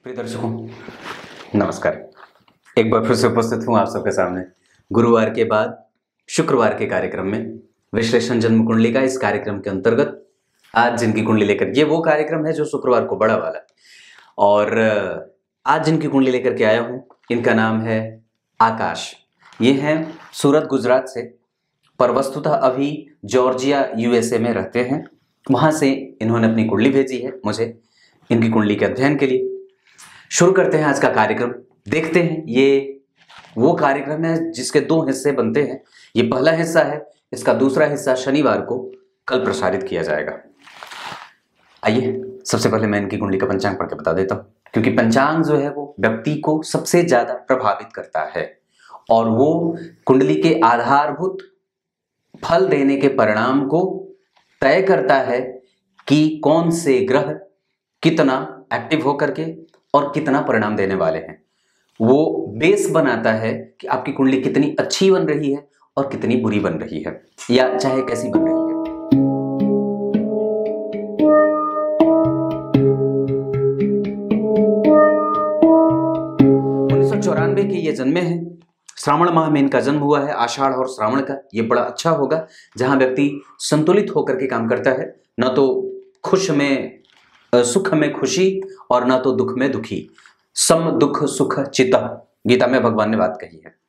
प्रिय दर्शकों, नमस्कार। एक बार फिर से उपस्थित हूँ आप सबके सामने गुरुवार के बाद शुक्रवार के कार्यक्रम में विश्लेषण जन्म कुंडली का। इस कार्यक्रम के अंतर्गत आज जिनकी कुंडली लेकर, ये वो कार्यक्रम है जो शुक्रवार को बड़ा वाला, और आज जिनकी कुंडली लेकर के आया हूँ इनका नाम है आकाश। ये हैं सूरत गुजरात से, पर वस्तुतः अभी जॉर्जिया यूएसए में रहते हैं। वहाँ से इन्होंने अपनी कुंडली भेजी है मुझे इनकी कुंडली के अध्ययन के लिए। शुरू करते हैं आज का कार्यक्रम। देखते हैं, ये वो कार्यक्रम है जिसके दो हिस्से बनते हैं। ये पहला हिस्सा है, इसका दूसरा हिस्सा शनिवार को कल प्रसारित किया जाएगा। आइए सबसे पहले मैं इनकी कुंडली का पंचांग पढ़ के बता देता हूँ, क्योंकि पंचांग जो है वो व्यक्ति को सबसे ज्यादा प्रभावित करता है और वो कुंडली के आधारभूत फल देने के परिणाम को तय करता है कि कौन से ग्रह कितना एक्टिव होकर के और कितना परिणाम देने वाले हैं। वो बेस बनाता है कि आपकी कुंडली कितनी अच्छी बन रही है और कितनी बुरी बन रही है, या चाहे कैसी बन रही है। 1994 के ये जन्मे हैं। श्रावण माह में इनका जन्म हुआ है, आषाढ़ और श्रावण का। ये बड़ा अच्छा होगा जहां व्यक्ति संतुलित होकर के काम करता है, न तो सुख में खुशी और ना तो दुख में दुखी। सम दुख सुख चित्त, गीता में भगवान ने बात कही है।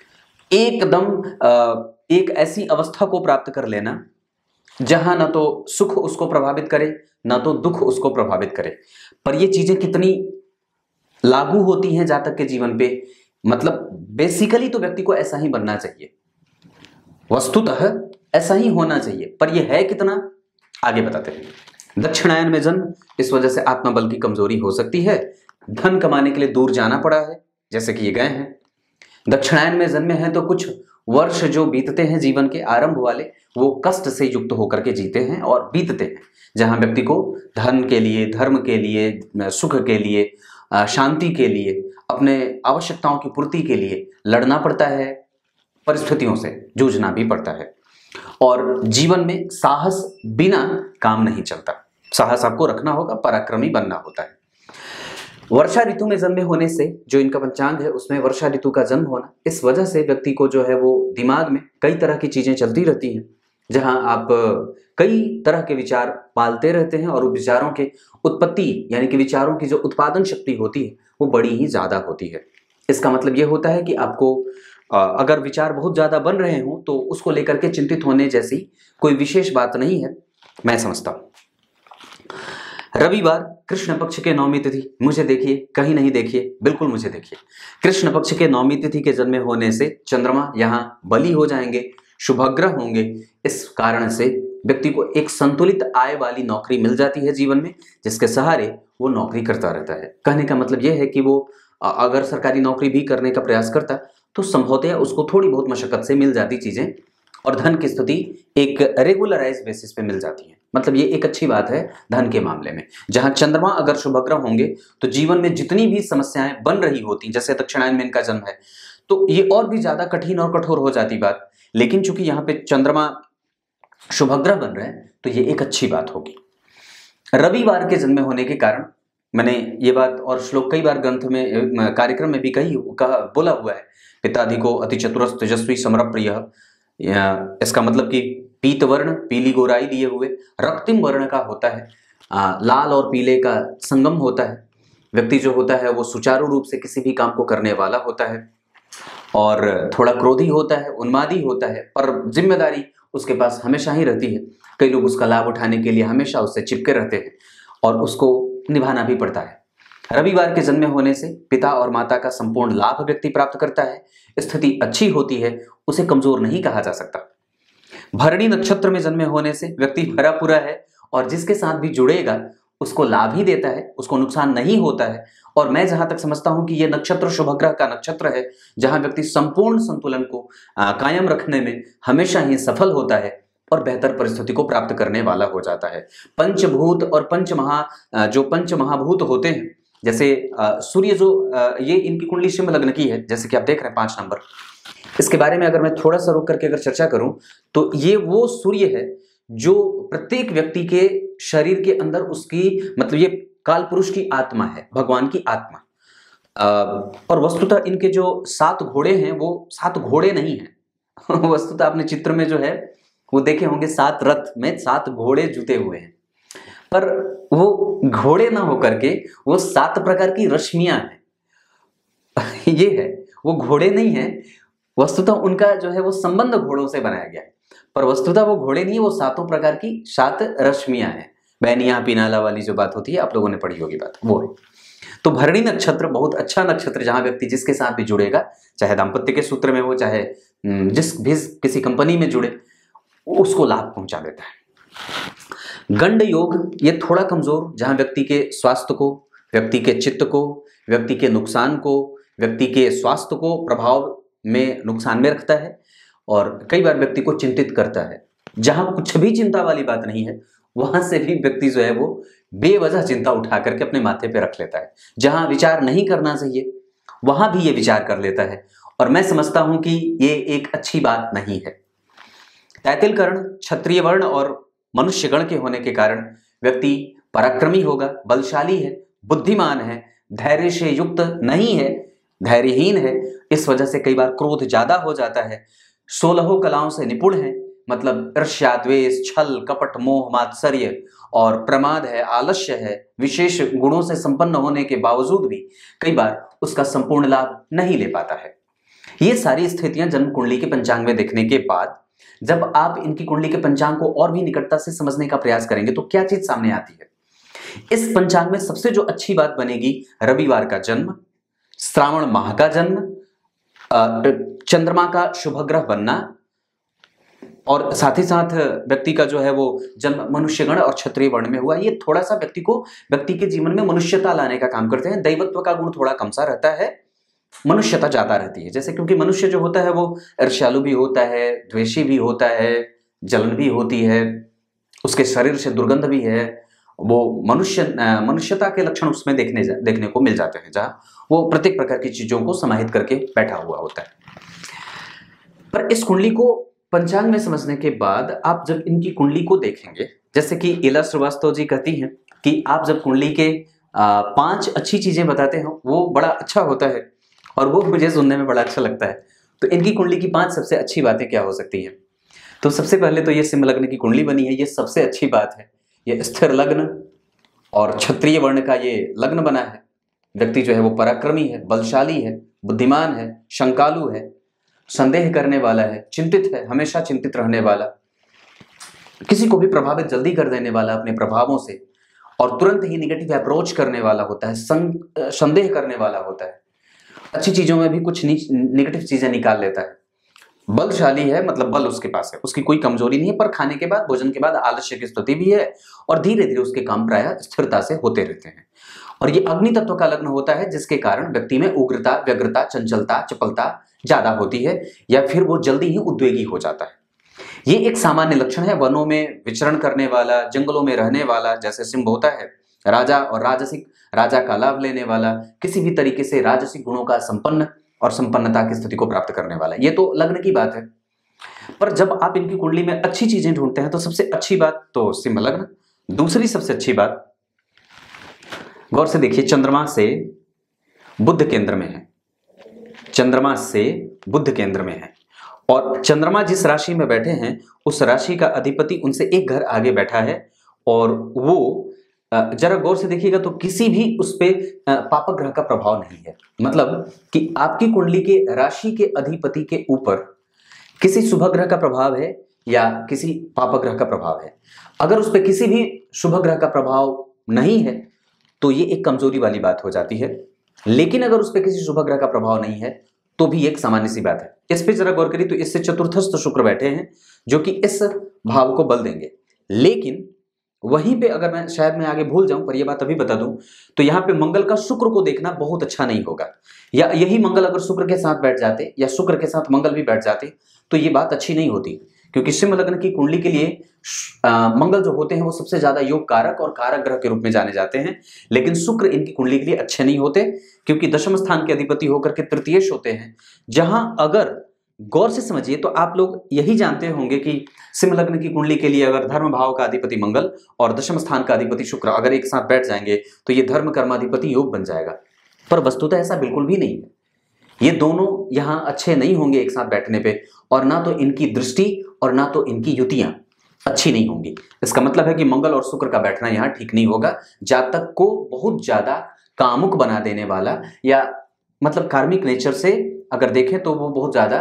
एकदम एक ऐसी अवस्था को प्राप्त कर लेना जहां ना तो सुख उसको प्रभावित करे ना तो दुख उसको प्रभावित करे। पर ये चीजें कितनी लागू होती हैं जातक के जीवन पे, मतलब बेसिकली तो व्यक्ति को ऐसा ही बनना चाहिए, वस्तुतः ऐसा ही होना चाहिए। पर यह है कितना, आगे बताते हैं। दक्षिणायन में जन्म, इस वजह से आत्मबल की कमजोरी हो सकती है। धन कमाने के लिए दूर जाना पड़ा है, जैसे कि ये गए हैं। दक्षिणायन में जन्मे हैं तो कुछ वर्ष जो बीतते हैं जीवन के आरंभ वाले, वो कष्ट से युक्त होकर के जीते हैं और बीतते हैं, जहां व्यक्ति को धन के लिए, धर्म के लिए, सुख के लिए, शांति के लिए, अपने आवश्यकताओं की पूर्ति के लिए लड़ना पड़ता है, परिस्थितियों से जूझना भी पड़ता है। और जीवन में साहस बिना काम नहीं चलता। साहस आपको रखना होगा, पराक्रमी बनना होता है। वर्षा ऋतु में जन्मे होने से, जो इनका पंचांग है उसमें वर्षा ऋतु का जन्म होना, इस वजह से व्यक्ति को जो है वो दिमाग में कई तरह की चीजें चलती रहती हैं, जहां आप कई तरह के विचार पालते रहते हैं और उन विचारों के उत्पत्ति, यानी कि विचारों की जो उत्पादन शक्ति होती है वो बड़ी ही ज्यादा होती है। इसका मतलब ये होता है कि आपको अगर विचार बहुत ज्यादा बन रहे हो तो उसको लेकर के चिंतित होने जैसी कोई विशेष बात नहीं है, मैं समझता हूं। रविवार कृष्ण पक्ष के नवमी तिथि, मुझे देखिए, कहीं नहीं देखिए, बिल्कुल मुझे देखिए। कृष्ण पक्ष के नवमी तिथि के जन्मे होने से चंद्रमा यहाँ बली हो जाएंगे, शुभग्रह होंगे। इस कारण से व्यक्ति को एक संतुलित आय वाली नौकरी मिल जाती है जीवन में, जिसके सहारे वो नौकरी करता रहता है। कहने का मतलब यह है कि वो अगर सरकारी नौकरी भी करने का प्रयास करता तो संभवतः उसको थोड़ी बहुत मशक्कत से मिल जाती चीजें, और धन की स्थिति एक रेगुलराइज बेसिस पे मिल जाती है। मतलब ये एक अच्छी बात है धन के मामले में। जहां चंद्रमा अगर शुभग्रह होंगे तो जीवन में जितनी भी समस्याएं बन रही होती, जैसे दक्षिणायन में इनका जन्म है, तो ये और भी ज्यादा कठिन और कठोर हो जाती बात। लेकिन चूंकि यहाँ पे चंद्रमा शुभग्रह बन रहे हैं तो ये एक अच्छी बात होगी। रविवार के जन्मे होने के कारण, मैंने ये बात और श्लोक कई बार ग्रंथ में, कार्यक्रम में भी बोला हुआ है, पिताधिको अति चतुरस तेजस्वी समरप्रिय। इसका मतलब कि पीत वर्ण, पीली गोराई लिए हुए, रक्तिम वर्ण का होता है, लाल और पीले का संगम होता है। व्यक्ति जो होता है वो सुचारू रूप से किसी भी काम को करने वाला होता है, और थोड़ा क्रोधी होता है, उन्मादी होता है, पर जिम्मेदारी उसके पास हमेशा ही रहती है। कई लोग उसका लाभ उठाने के लिए हमेशा उससे चिपके रहते हैं और उसको निभाना भी पड़ता है। रविवार के जन्मे होने से पिता और माता का संपूर्ण लाभ व्यक्ति प्राप्त करता है। स्थिति अच्छी होती है, उसे कमजोर नहीं कहा जा सकता। भरणी नक्षत्र में जन्मे होने से व्यक्ति भरा पूरा है और जिसके साथ भी जुड़ेगा उसको लाभ ही देता है, उसको नुकसान नहीं होता है। और मैं जहां तक समझता हूं कि यह नक्षत्र शुभग्रह का नक्षत्र है, जहां व्यक्ति संपूर्ण संतुलन को कायम रखने में हमेशा ही सफल होता है और बेहतर परिस्थिति को प्राप्त करने वाला हो जाता है। पंचभूत और जो पंच महाभूत होते हैं, जैसे सूर्य ये इनकी कुंडली सिंह लग्न की है, जैसे कि आप देख रहे हैं 5 नंबर। इसके बारे में अगर मैं थोड़ा सा रुक करके अगर चर्चा करूं तो ये वो सूर्य है जो प्रत्येक व्यक्ति के शरीर के अंदर उसकी, मतलब ये काल पुरुष की आत्मा है, भगवान की आत्मा। और वस्तुतः इनके जो 7 घोड़े हैं वो 7 घोड़े नहीं हैं। वस्तुतः आपने चित्र में जो है वो देखे होंगे 7 रथ में 7 घोड़े जुते हुए हैं, पर वो घोड़े ना होकर के वो 7 प्रकार की रश्मियां हैं। ये है, वो घोड़े नहीं है। वस्तुतः उनका जो है वो संबंध घोड़ों से बनाया गया है, पर वस्तुतः वो घोड़े नहीं, वो 7 प्रकार की 7 रश्मियां हैं। बैनिया पिनाला वाली जो बात होती है, आप लोगों ने पढ़ी होगी बात, वो है। तो भरणी नक्षत्र बहुत अच्छा नक्षत्र, जहां व्यक्ति जिसके साथ भी जुड़ेगा, चाहे दाम्पत्य के सूत्र में हो, चाहे जिस भी किसी कंपनी में जुड़े, उसको लाभ पहुंचा देता है। गंड योग ये थोड़ा कमजोर, जहां व्यक्ति के स्वास्थ्य को, व्यक्ति के चित्त को, व्यक्ति के नुकसान को, व्यक्ति के स्वास्थ्य को प्रभाव में नुकसान में रखता है और कई बार व्यक्ति को चिंतित करता है। जहां कुछ भी चिंता वाली बात नहीं है, वहां से भी व्यक्ति जो है वो बेवजह चिंता उठा करके अपने माथे पे रख लेता है। जहां विचार नहीं करना चाहिए वहां भी ये विचार कर लेता है, और मैं समझता हूं कि ये एक अच्छी बात नहीं है। तैतिल कर्ण क्षत्रिय वर्ण और मनुष्य गण के होने के कारण व्यक्ति पराक्रमी होगा, बलशाली है, बुद्धिमान है, धैर्य से युक्त नहीं है, धैर्यहीन है। इस वजह से कई बार क्रोध ज्यादा हो जाता है। 16 कलाओं से निपुण है, मतलब ईर्ष्या, द्वेष, छल, कपट, मोह, मात्सर्य और प्रमाद है, आलस्य है। विशेष गुणों से संपन्न होने के बावजूद भी कई बार उसका संपूर्ण लाभ नहीं ले पाता है। ये सारी स्थितियां जन्म कुंडली के पंचांग में देखने के बाद जब आप इनकी कुंडली के पंचांग को और भी निकटता से समझने का प्रयास करेंगे तो क्या चीज सामने आती है। इस पंचांग में सबसे जो अच्छी बात बनेगी, रविवार का जन्म, श्रावण माह का जन्म, चंद्रमा का शुभ ग्रह बनना, और साथ ही साथ व्यक्ति का जो है वो जन्म मनुष्य गण और क्षत्रिय वर्ण में हुआ। ये थोड़ा सा व्यक्ति के जीवन में मनुष्यता लाने का काम करते हैं। दैवत्व का गुण थोड़ा कम सा रहता है, मनुष्यता ज्यादा रहती है। जैसे क्योंकि मनुष्य जो होता है वो ईर्ष्यालु भी होता है, द्वेषी भी होता है, जलन भी होती है, उसके शरीर से दुर्गंध भी है। वो मनुष्यता के लक्षण उसमें देखने को मिल जाते हैं, जहां वो प्रत्येक प्रकार की चीजों को समाहित करके बैठा हुआ होता है। पर इस कुंडली को पंचांग में समझने के बाद आप जब इनकी कुंडली को देखेंगे, जैसे कि इला श्रीवास्तव जी कहती हैं कि आप जब कुंडली के 5 अच्छी चीजें बताते हो वो बड़ा अच्छा होता है, और वो मुझे सुनने में बड़ा अच्छा लगता है। तो इनकी कुंडली की 5 सबसे अच्छी बातें क्या हो सकती हैं। तो सबसे पहले तो ये सिंह लग्न की कुंडली बनी है, ये सबसे अच्छी बात है। ये स्थिर लग्न और क्षत्रिय वर्ण का ये लग्न बना है। व्यक्ति जो है वो पराक्रमी है, बलशाली है, बुद्धिमान है, शंकालु है, संदेह करने वाला है, चिंतित है, हमेशा चिंतित रहने वाला, किसी को भी प्रभावित जल्दी कर देने वाला अपने प्रभावों से, और तुरंत ही निगेटिव अप्रोच करने वाला होता है, संदेह करने वाला होता है, अच्छी चीजों में भी कुछ निगेटिव चीजें निकाल लेता है। बलशाली है, मतलब बल उसके पास है, उसकी कोई कमजोरी नहीं है, पर खाने के बाद, भोजन के बाद आलस्य की स्थिति भी है, और धीरे धीरे उसके काम प्रायः स्थिरता से होते रहते हैं। और ये अग्नि तत्व का लग्न होता है, जिसके कारण व्यक्ति में उग्रता, व्यग्रता, चंचलता, चपलता ज्यादा होती है, या फिर वो जल्दी ही उद्वेगी हो जाता है। ये एक सामान्य लक्षण है। वनों में विचरण करने वाला, जंगलों में रहने वाला, जैसे सिंह होता है, राजा और राजा का लाभ लेने वाला, किसी भी तरीके से राजसिक गुणों का संपन्न और संपन्नता की स्थिति को प्राप्त करने वाला, ये तो लग्न की बात है। पर जब आप इनकी कुंडली में अच्छी चीजें ढूंढते हैं तो सबसे अच्छी बात तो सिंह लग्न। दूसरी सबसे अच्छी बात, गौर से देखिए, चंद्रमा से बुध केंद्र में है, चंद्रमा से बुध केंद्र में है, और चंद्रमा जिस राशि में बैठे हैं उस राशि का अधिपति उनसे एक घर आगे बैठा है, और वो जरा गौर से देखिएगा तो किसी भी उस पे पापक ग्रह का प्रभाव नहीं है। मतलब कि आपकी कुंडली के राशि के अधिपति के ऊपर किसी शुभ ग्रह का प्रभाव है या किसी पापक ग्रह का प्रभाव है। अगर उस पे किसी भी शुभ ग्रह का प्रभाव नहीं है तो ये एक कमजोरी वाली बात हो जाती है, लेकिन अगर उस पे किसी शुभ ग्रह का प्रभाव नहीं है तो भी एक सामान्य सी बात है। इस पे जरा गौर करिए तो इससे चतुर्थस्थ शुक्र बैठे हैं, जो कि इस भाव को बल देंगे। लेकिन वहीं पे अगर मैं आगे भूल जाऊं, पर यह बात अभी बता दूं, तो यहां पे मंगल का शुक्र को देखना बहुत अच्छा नहीं होगा, या यही मंगल अगर शुक्र के साथ बैठ जाते या शुक्र के साथ मंगल भी बैठ जाते तो ये बात अच्छी नहीं होती, क्योंकि सिंह लग्न की कुंडली के लिए मंगल जो होते हैं वो सबसे ज्यादा योग कारक और कारक ग्रह के रूप में जाने जाते हैं। लेकिन शुक्र इनकी कुंडली के लिए अच्छे नहीं होते, क्योंकि दशम स्थान के अधिपति होकर के तृतीयेश होते हैं, जहां अगर गौर से समझिए तो आप लोग यही जानते होंगे कि सिंह लग्न की कुंडली के लिए अगर धर्म भाव का अधिपति मंगल और दशम स्थान का अधिपति शुक्र अगर एक साथ बैठ जाएंगे तो ये धर्म कर्माधिपति योग बन जाएगा। पर वस्तुतः ऐसा बिल्कुल भी नहीं है। ये दोनों यहां अच्छे नहीं होंगे एक साथ बैठने पे, और ना तो इनकी दृष्टि और ना तो इनकी युतियां अच्छी नहीं होंगी। इसका मतलब है कि मंगल और शुक्र का बैठना यहां ठीक नहीं होगा। जातक को बहुत ज्यादा कामुक बना देने वाला, या मतलब कार्मिक नेचर से अगर देखें तो वो बहुत ज्यादा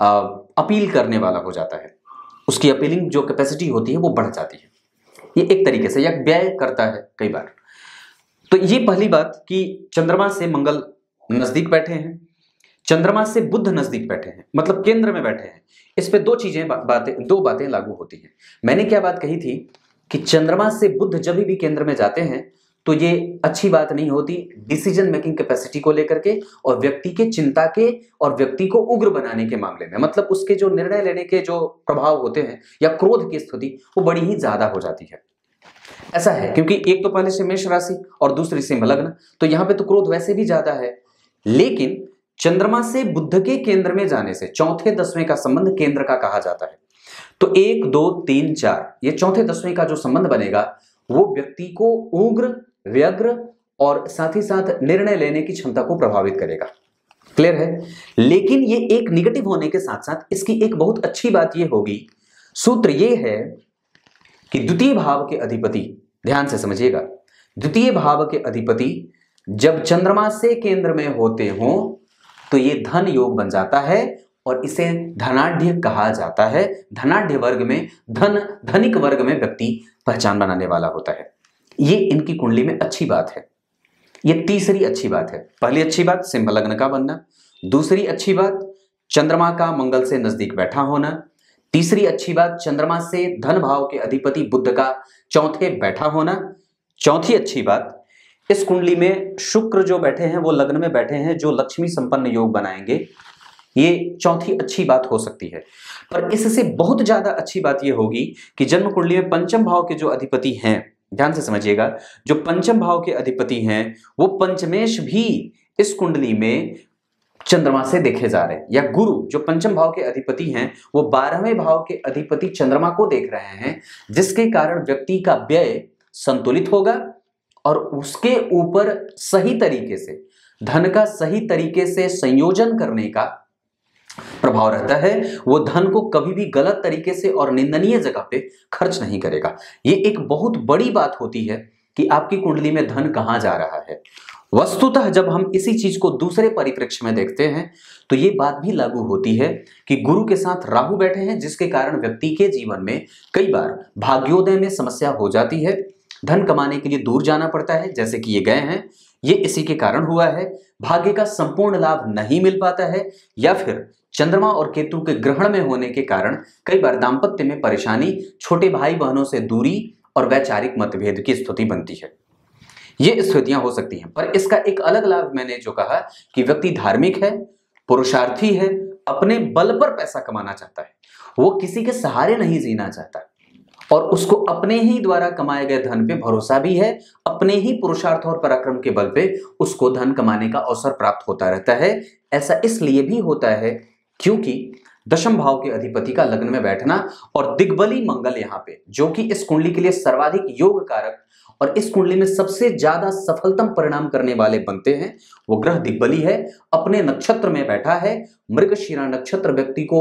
अपील करने वाला हो जाता है। उसकी अपीलिंग जो कैपेसिटी होती है वो बढ़ जाती है। ये एक तरीके से या व्यय करता है कई बार। तो ये पहली बात कि चंद्रमा से मंगल नजदीक बैठे हैं, चंद्रमा से बुध नजदीक बैठे हैं, मतलब केंद्र में बैठे हैं। इस पे दो बातें लागू होती हैं। मैंने क्या बात कही थी कि चंद्रमा से बुध जब भी केंद्र में जाते हैं तो ये अच्छी बात नहीं होती डिसीजन मेकिंग कैपेसिटी को लेकर के, और व्यक्ति के चिंता के और व्यक्ति को उग्र बनाने के मामले में, मतलब उसके जो निर्णय लेने के जो प्रभाव होते हैं या क्रोध की स्थिति वो बड़ी ही ज्यादा हो जाती है। ऐसा है क्योंकि एक तो पहले से मेष राशि और दूसरी सिंह लग्न, तो यहां पे तो क्रोध वैसे भी ज्यादा है। लेकिन चंद्रमा से बुध के केंद्र में जाने से चौथे दसवें का संबंध केंद्र का कहा जाता है। तो 1 2 3 4 ये चौथे दसवें का जो संबंध बनेगा वो व्यक्ति को उग्र, व्यग्र और साथ ही साथ निर्णय लेने की क्षमता को प्रभावित करेगा। क्लियर है? लेकिन ये एक निगेटिव होने के साथ साथ इसकी एक बहुत अच्छी बात ये होगी, सूत्र ये है कि द्वितीय भाव के अधिपति, ध्यान से समझिएगा, द्वितीय भाव के अधिपति जब चंद्रमा से केंद्र में होते हों तो ये धन योग बन जाता है और इसे धनाढ़ कहा जाता है। धनाढ़ वर्ग में धनिक वर्ग में व्यक्ति पहचान बनाने वाला होता है। ये इनकी कुंडली में अच्छी बात है। ये तीसरी अच्छी बात है। पहली अच्छी बात सिंह लग्न का बनना, दूसरी अच्छी बात चंद्रमा का मंगल से नजदीक बैठा होना, तीसरी अच्छी बात चंद्रमा से धन भाव के अधिपति बुध का चौथे बैठा होना, चौथी अच्छी बात इस कुंडली में शुक्र जो बैठे हैं वो लग्न में बैठे हैं जो लक्ष्मी संपन्न योग बनाएंगे। ये चौथी अच्छी बात हो सकती है। पर इससे बहुत ज्यादा अच्छी बात यह होगी कि जन्म कुंडली में पंचम भाव के जो अधिपति हैं, ध्यान से समझिएगा, जो पंचम भाव के अधिपति हैं वो पंचमेश भी इस कुंडली में चंद्रमा से देखे जा रहे हैं, या गुरु जो पंचम भाव के अधिपति हैं वो 12वें भाव के अधिपति चंद्रमा को देख रहे हैं, जिसके कारण व्यक्ति का व्यय संतुलित होगा और उसके ऊपर सही तरीके से धन का सही तरीके से संयोजन करने का प्रभाव रहता है। वो धन को कभी भी गलत तरीके से और निंदनीय जगह पे खर्च नहीं करेगा। ये एक बहुत बड़ी बात होती है कि आपकी कुंडली में धन कहां जा रहा है। वस्तुतः जब हम इसी चीज को दूसरे परिप्रेक्ष्य में देखते हैं तो ये बात भी लागू होती है कि गुरु के साथ राहु बैठे हैं, जिसके कारण व्यक्ति के जीवन में कई बार भाग्योदय में समस्या हो जाती है। धन कमाने के लिए दूर जाना पड़ता है, जैसे कि ये गए हैं, ये इसी के कारण हुआ है। भाग्य का संपूर्ण लाभ नहीं मिल पाता है, या फिर चंद्रमा और केतु के ग्रहण में होने के कारण कई बार दांपत्य में परेशानी, छोटे भाई बहनों से दूरी और वैचारिक मतभेद की स्थिति बनती है। ये स्थितियां हो सकती हैं। पर इसका एक अलग लाभ मैंने जो कहा कि व्यक्ति धार्मिक है, पुरुषार्थी है, अपने बल पर पैसा कमाना चाहता है, वो किसी के सहारे नहीं जीना चाहता और उसको अपने ही द्वारा कमाए गए धन पे भरोसा भी है। अपने ही पुरुषार्थ और पराक्रम के बल पे उसको धन कमाने का अवसर प्राप्त होता रहता है। ऐसा इसलिए भी होता है क्योंकि दशम भाव के अधिपति का लग्न में बैठना और दिग्बली मंगल यहाँ पे, जो कि इस कुंडली के लिए सर्वाधिक योग कारक और इस कुंडली में सबसे ज्यादा सफलतम परिणाम करने वाले बनते हैं, वो ग्रह दिग्बली है, अपने नक्षत्र में बैठा है। मृगशिरा नक्षत्र व्यक्ति को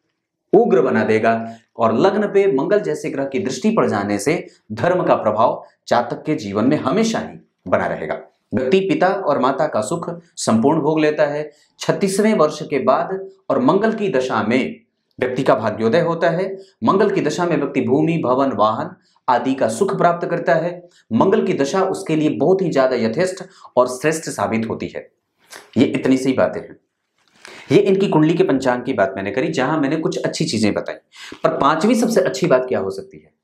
उग्र बना देगा और लग्न पे मंगल जैसे ग्रह की दृष्टि पड़ जाने से धर्म का प्रभाव जातक के जीवन में हमेशा ही बना रहेगा। व्यक्ति पिता और माता का सुख संपूर्ण भोग लेता है। 36वें वर्ष के बाद और मंगल की दशा में व्यक्ति का भाग्योदय होता है। मंगल की दशा में व्यक्ति भूमि, भवन, वाहन आदि का सुख प्राप्त करता है। मंगल की दशा उसके लिए बहुत ही ज्यादा यथेष्ट और श्रेष्ठ साबित होती है। ये इतनी सी बातें हैं। ये इनकी कुंडली के पंचांग की बात मैंने करी, जहां मैंने कुछ अच्छी चीजें बताई। पर पांचवी सबसे अच्छी बात क्या हो सकती है,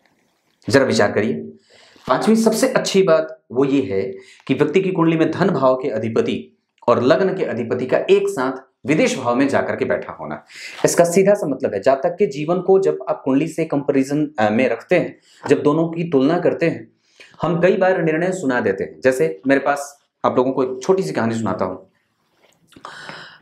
जरा विचार करिए। पांचवी सबसे अच्छी बात वो ये है कि व्यक्ति की कुंडली में धन भाव के अधिपति और लग्न के अधिपति का एक साथ विदेश भाव में जाकर के बैठा होना। इसका सीधा सा मतलब है जातक के जीवन को जब आप कुंडली से कंपैरिजन में रखते हैं, जब दोनों की तुलना करते हैं, हम कई बार निर्णय सुना देते हैं। जैसे मेरे पास आप लोगों को एक छोटी सी कहानी सुनाता हूं।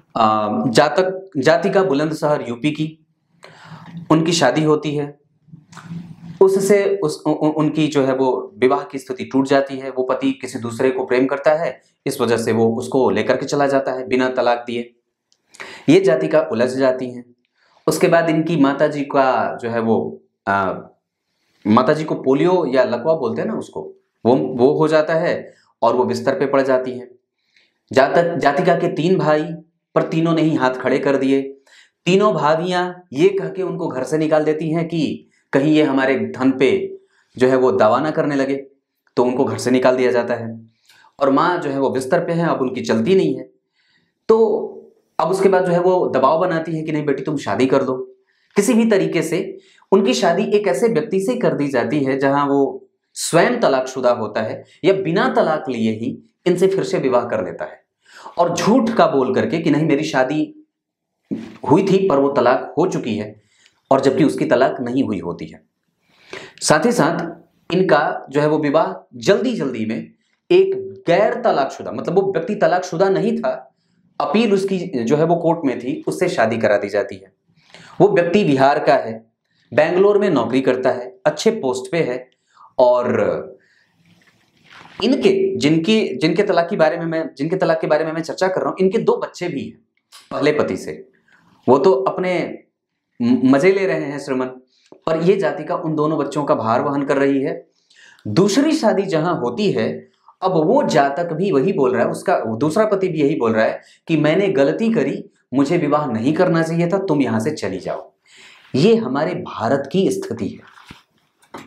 जातिका बुलंदशहर यूपी की, उनकी शादी होती है, उससे उनकी जो है वो विवाह की स्थिति टूट जाती है। वो पति किसी दूसरे को प्रेम करता है, इस वजह से वो उसको लेकर के चला जाता है बिना तलाक दिए। ये जातिका उलझ जाती हैं। उसके बाद इनकी माता जी का जो है वो माता जी को पोलियो या लकवा बोलते हैं ना उसको, वो हो जाता है और वो बिस्तर पे पड़ जाती हैं। जातिका के 3 भाई, पर तीनों ने ही हाथ खड़े कर दिए। तीनों भाभियां ये कह के उनको घर से निकाल देती हैं कि कहीं ये हमारे धन पे जो है वो दावा ना करने लगे, तो उनको घर से निकाल दिया जाता है। और माँ जो है वो बिस्तर पे है, अब उनकी चलती नहीं है, तो अब उसके बाद जो है वो दबाव बनाती है कि नहीं बेटी तुम शादी कर दो। किसी भी तरीके से उनकी शादी एक ऐसे व्यक्ति से कर दी जाती है जहां वो स्वयं तलाकशुदा होता है या बिना तलाक लिए ही इनसे फिर से विवाह कर लेता है, और झूठ का बोल करके कि नहीं मेरी शादी हुई थी पर वो तलाक हो चुकी है, और जबकि उसकी तलाक नहीं हुई होती है। साथ ही साथ इनका जो है वो विवाह जल्दी जल्दी में एक गैर तलाकशुदा, मतलब वो व्यक्ति तलाकशुदा नहीं था, अपील उसकी जो है वो कोर्ट में थी, उससे शादी करा दी जाती है। वो व्यक्ति बिहार का है, बेंगलोर में नौकरी करता है, अच्छे पोस्ट पे है, और इनके जिनके तलाक के बारे में मैं चर्चा कर रहा हूं, इनके 2 बच्चे भी हैं पहले पति से। वो तो अपने मजे ले रहे हैं श्रीमन, पर ये जातिका उन दोनों बच्चों का भार वहन कर रही है। दूसरी शादी जहां होती है, अब वो जातक भी वही बोल रहा है, उसका दूसरा पति भी यही बोल रहा है कि मैंने गलती करी, मुझे विवाह नहीं करना चाहिए था, तुम यहां से चली जाओ। ये हमारे भारत की स्थिति है।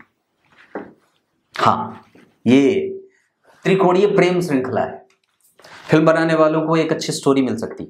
हाँ, ये त्रिकोणीय प्रेम श्रृंखला है। फिल्म बनाने वालों को एक अच्छी स्टोरी मिल सकती है।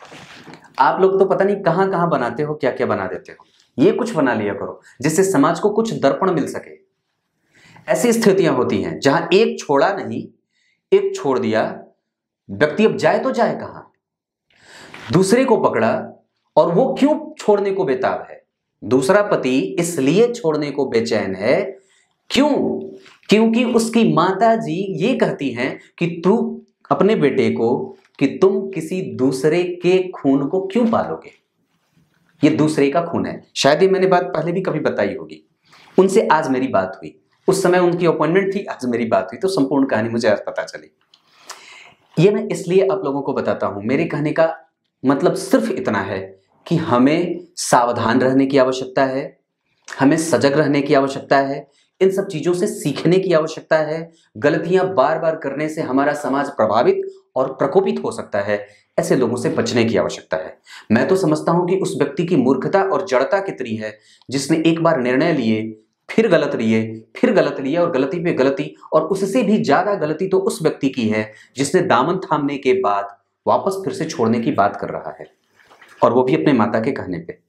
आप लोग तो पता नहीं कहां कहां बनाते हो, क्या क्या बना देते हो। ये कुछ बना लिया करो जिससे समाज को कुछ दर्पण मिल सके। ऐसी स्थितियां होती हैं जहां एक छोड़ा नहीं, एक छोड़ दिया, व्यक्ति अब जाए तो जाए कहां, दूसरे को पकड़ा, और वो क्यों छोड़ने को बेताब है। दूसरा पति इसलिए छोड़ने को बेचैन है, क्यों? क्योंकि उसकी माता जी ये कहती हैं कि तू अपने बेटे को, कि तुम किसी दूसरे के खून को क्यों पालोगे, ये दूसरे का खून है। शायद ये मैंने बात पहले भी कभी बताई होगी। उनसे आज मेरी बात हुई, उस समय उनकी अपॉइंटमेंट थी, आज मेरी बात हुई, तो संपूर्ण कहानी मुझे आज पता चली। ये मैं इसलिए आप लोगों को बताता हूं, मेरे कहने का मतलब सिर्फ इतना है कि हमें सावधान रहने की आवश्यकता है, हमें सजग रहने की आवश्यकता है, इन सब चीजों से सीखने की आवश्यकता है। गलतियां बार बार करने से हमारा समाज प्रभावित और प्रकोपित हो सकता है, ऐसे लोगों से बचने की आवश्यकता है। मैं तो समझता हूं कि उस व्यक्ति की मूर्खता और जड़ता कितनी है जिसने एक बार निर्णय लिए, फिर गलत लिए, फिर गलत लिए, और गलती पे गलती, और उससे भी ज्यादा गलती तो उस व्यक्ति की है जिसने दामन थामने के बाद वापस फिर से छोड़ने की बात कर रहा है, और वो भी अपने माता के कहने पे।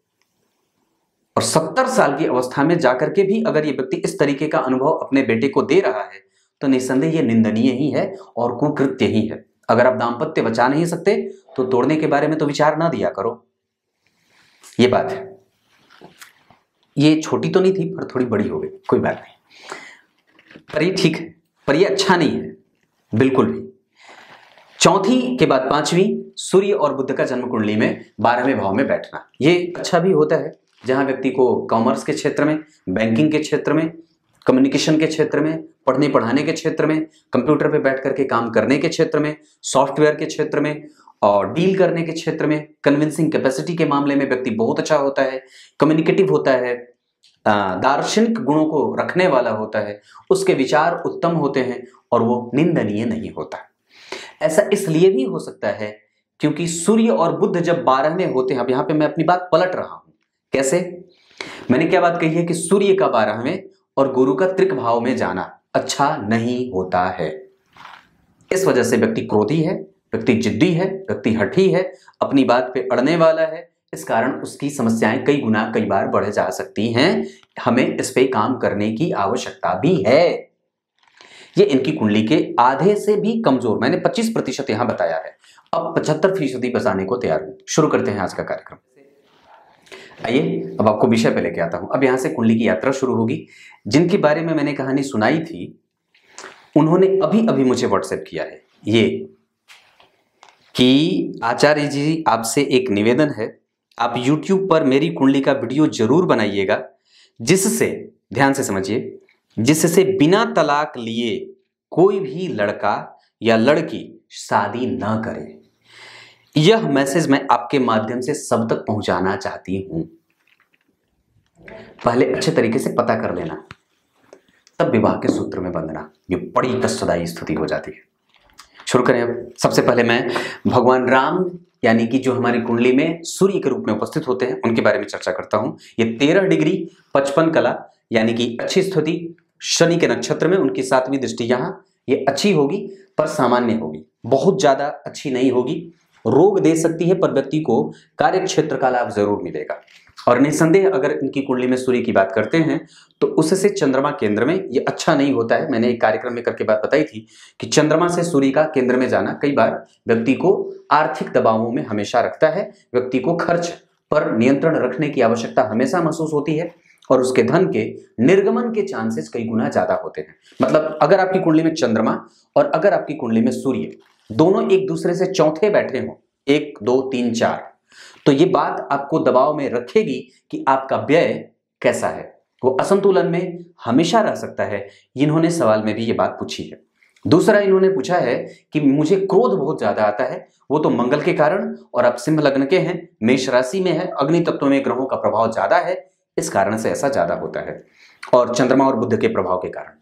और 70 साल की अवस्था में जाकर के भी अगर ये व्यक्ति इस तरीके का अनुभव अपने बेटे को दे रहा है, तो निस्संदेह ये निंदनीय ही है और कुकृत्य ही है। अगर आप दाम्पत्य बचा नहीं सकते तो तोड़ने के बारे में तो विचार ना दिया करो। ये बात है। ये छोटी तो नहीं थी, पर थोड़ी बड़ी हो गई, कोई बात नहीं, पर ये ठीक है, पर ये अच्छा नहीं है बिल्कुल भी। चौथी के बाद 5वीं, सूर्य और बुध का जन्म कुंडली में 12वें भाव में बैठना, ये अच्छा भी होता है जहां व्यक्ति को कॉमर्स के क्षेत्र में, बैंकिंग के क्षेत्र में, कम्युनिकेशन के क्षेत्र में, पढ़ने पढ़ाने के क्षेत्र में, कंप्यूटर पे बैठ करके काम करने के क्षेत्र में, सॉफ्टवेयर के क्षेत्र में, और डील करने के क्षेत्र में, कन्विंसिंग कैपेसिटी के मामले में व्यक्ति बहुत अच्छा होता है, कम्युनिकेटिव होता है, दार्शनिक गुणों को रखने वाला होता है, उसके विचार उत्तम होते हैं, और वो निंदनीय नहीं होता। ऐसा इसलिए भी हो सकता है क्योंकि सूर्य और बुध जब 12वें होते हैं, अब यहां पे मैं अपनी बात पलट रहा हूं। कैसे? मैंने क्या बात कही है कि सूर्य का 12वें और गुरु का त्रिक भाव में जाना अच्छा नहीं होता है। इस वजह से व्यक्ति क्रोधी है, व्यक्ति जिद्दी है, व्यक्ति हठी है, अपनी बात पे अड़ने वाला है। इस कारण उसकी समस्याएं कई गुना कई बार बढ़ जा सकती हैं। हमें इस पे काम करने की आवश्यकता भी है। ये इनकी कुंडली के आधे से भी कमजोर, मैंने 25% यहां बताया है, अब 75% बचाने को तैयार हूं। शुरू करते हैं आज का कार्यक्रम। आइए अब आपको विषय पे लेके आता हूं। अब यहां से कुंडली की यात्रा शुरू होगी। जिनके बारे में मैंने कहानी सुनाई थी उन्होंने अभी अभी मुझे व्हाट्सएप किया है। ये कि आचार्य जी आपसे एक निवेदन है, आप YouTube पर मेरी कुंडली का वीडियो जरूर बनाइएगा, जिससे, ध्यान से समझिए, जिससे बिना तलाक लिए कोई भी लड़का या लड़की शादी ना करे। यह मैसेज मैं आपके माध्यम से सब तक पहुंचाना चाहती हूं। पहले अच्छे तरीके से पता कर लेना, तब विवाह के सूत्र में बंधना। ये बड़ी कष्टदायी स्थिति हो जाती है। शुरू करें अब। सबसे पहले मैं भगवान राम यानी कि जो हमारी कुंडली में सूर्य के रूप में उपस्थित होते हैं उनके बारे में चर्चा करता हूं। ये 13 डिग्री 55 कला यानी कि अच्छी स्थिति शनि के नक्षत्र में, उनकी 7वीं दृष्टि यहाँ, ये अच्छी होगी पर सामान्य होगी, बहुत ज्यादा अच्छी नहीं होगी। रोग दे सकती है पर व्यक्ति को कार्य क्षेत्र का लाभ जरूर मिलेगा। और निसंदेह अगर इनकी कुंडली में सूर्य की बात करते हैं तो उससे चंद्रमा केंद्र में ये अच्छा नहीं होता है। मैंने एक कार्यक्रम में करके बात बताई थी कि चंद्रमा से सूर्य का केंद्र में जाना कई बार व्यक्ति को आर्थिक दबावों में हमेशा रखता है। व्यक्ति को खर्च पर नियंत्रण रखने की आवश्यकता हमेशा महसूस होती है और उसके धन के निर्गमन के चांसेस कई गुना ज्यादा होते हैं। मतलब अगर आपकी कुंडली में चंद्रमा और अगर आपकी कुंडली में सूर्य दोनों एक दूसरे से चौथे बैठे हों, 1 2 3 4, तो ये बात आपको दबाव में रखेगी कि आपका व्यय कैसा है, वो असंतुलन में हमेशा रह सकता है। इन्होंने सवाल में भी ये बात पूछी है। दूसरा इन्होंने पूछा है कि मुझे क्रोध बहुत ज्यादा आता है, वो तो मंगल के कारण, और आप सिंह लग्न के हैं, मेष राशि में है, अग्नि तत्व में ग्रहों का प्रभाव ज्यादा है, इस कारण से ऐसा ज्यादा होता है, और चंद्रमा और बुध के प्रभाव के कारण।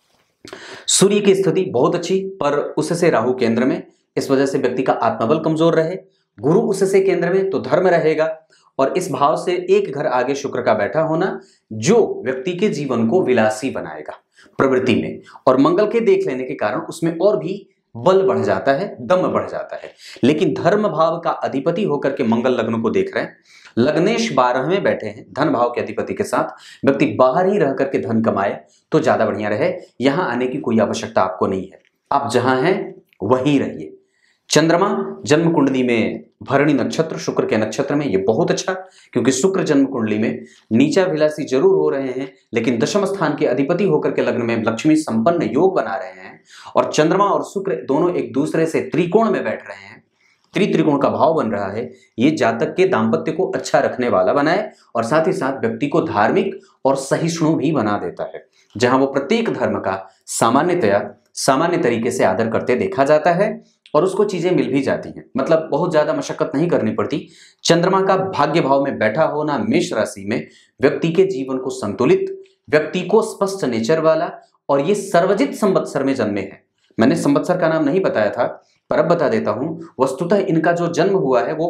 सूर्य की स्थिति बहुत अच्छी पर उससे राहु केंद्र में, इस वजह से व्यक्ति का आत्मबल कमजोर रहे। गुरु उससे केंद्र में तो धर्म रहेगा, और इस भाव से एक घर आगे शुक्र का बैठा होना जो व्यक्ति के जीवन को विलासी बनाएगा प्रवृत्ति में, और मंगल के देख लेने के कारण उसमें और भी बल बढ़ जाता है, दम बढ़ जाता है। लेकिन धर्म भाव का अधिपति होकर के मंगल लग्न को देख रहे हैं, लग्नेश 12 में बैठे हैं धन भाव के अधिपति के साथ, व्यक्ति बाहर ही रह करके धन कमाए तो ज्यादा बढ़िया रहे। यहां आने की कोई आवश्यकता आपको नहीं है, आप जहां हैं वहीं रहिए। चंद्रमा जन्म कुंडली में भरणी नक्षत्र शुक्र के नक्षत्र में, ये बहुत अच्छा, क्योंकि शुक्र जन्म कुंडली में नीचा विलासी जरूर हो रहे हैं लेकिन दशम स्थान के अधिपति होकर के लग्न में लक्ष्मी संपन्न योग बना रहे हैं, और चंद्रमा और शुक्र दोनों एक दूसरे से त्रिकोण में बैठ रहे हैं, त्रिकोण का भाव बन रहा है। ये जातक के दाम्पत्य को अच्छा रखने वाला बनाए और साथ ही साथ व्यक्ति को धार्मिक और सहिष्णु भी बना देता है, जहां वो प्रत्येक धर्म का सामान्य तरीके से आदर करते देखा जाता है और उसको चीजें मिल भी जाती हैं। मतलब बहुत ज्यादा मशक्कत नहीं करनी पड़ती। चंद्रमा का भाग्य भाव में बैठा होना मेष राशि में व्यक्ति के जीवन को संतुलित, व्यक्ति को स्पष्ट नेचर वाला, और ये सर्वजित संवत्सर में जन्मे हैं। मैंने संवत्सर का नाम नहीं बताया था पर अब बता देता हूं। वस्तुतः इनका जो जन्म हुआ है वो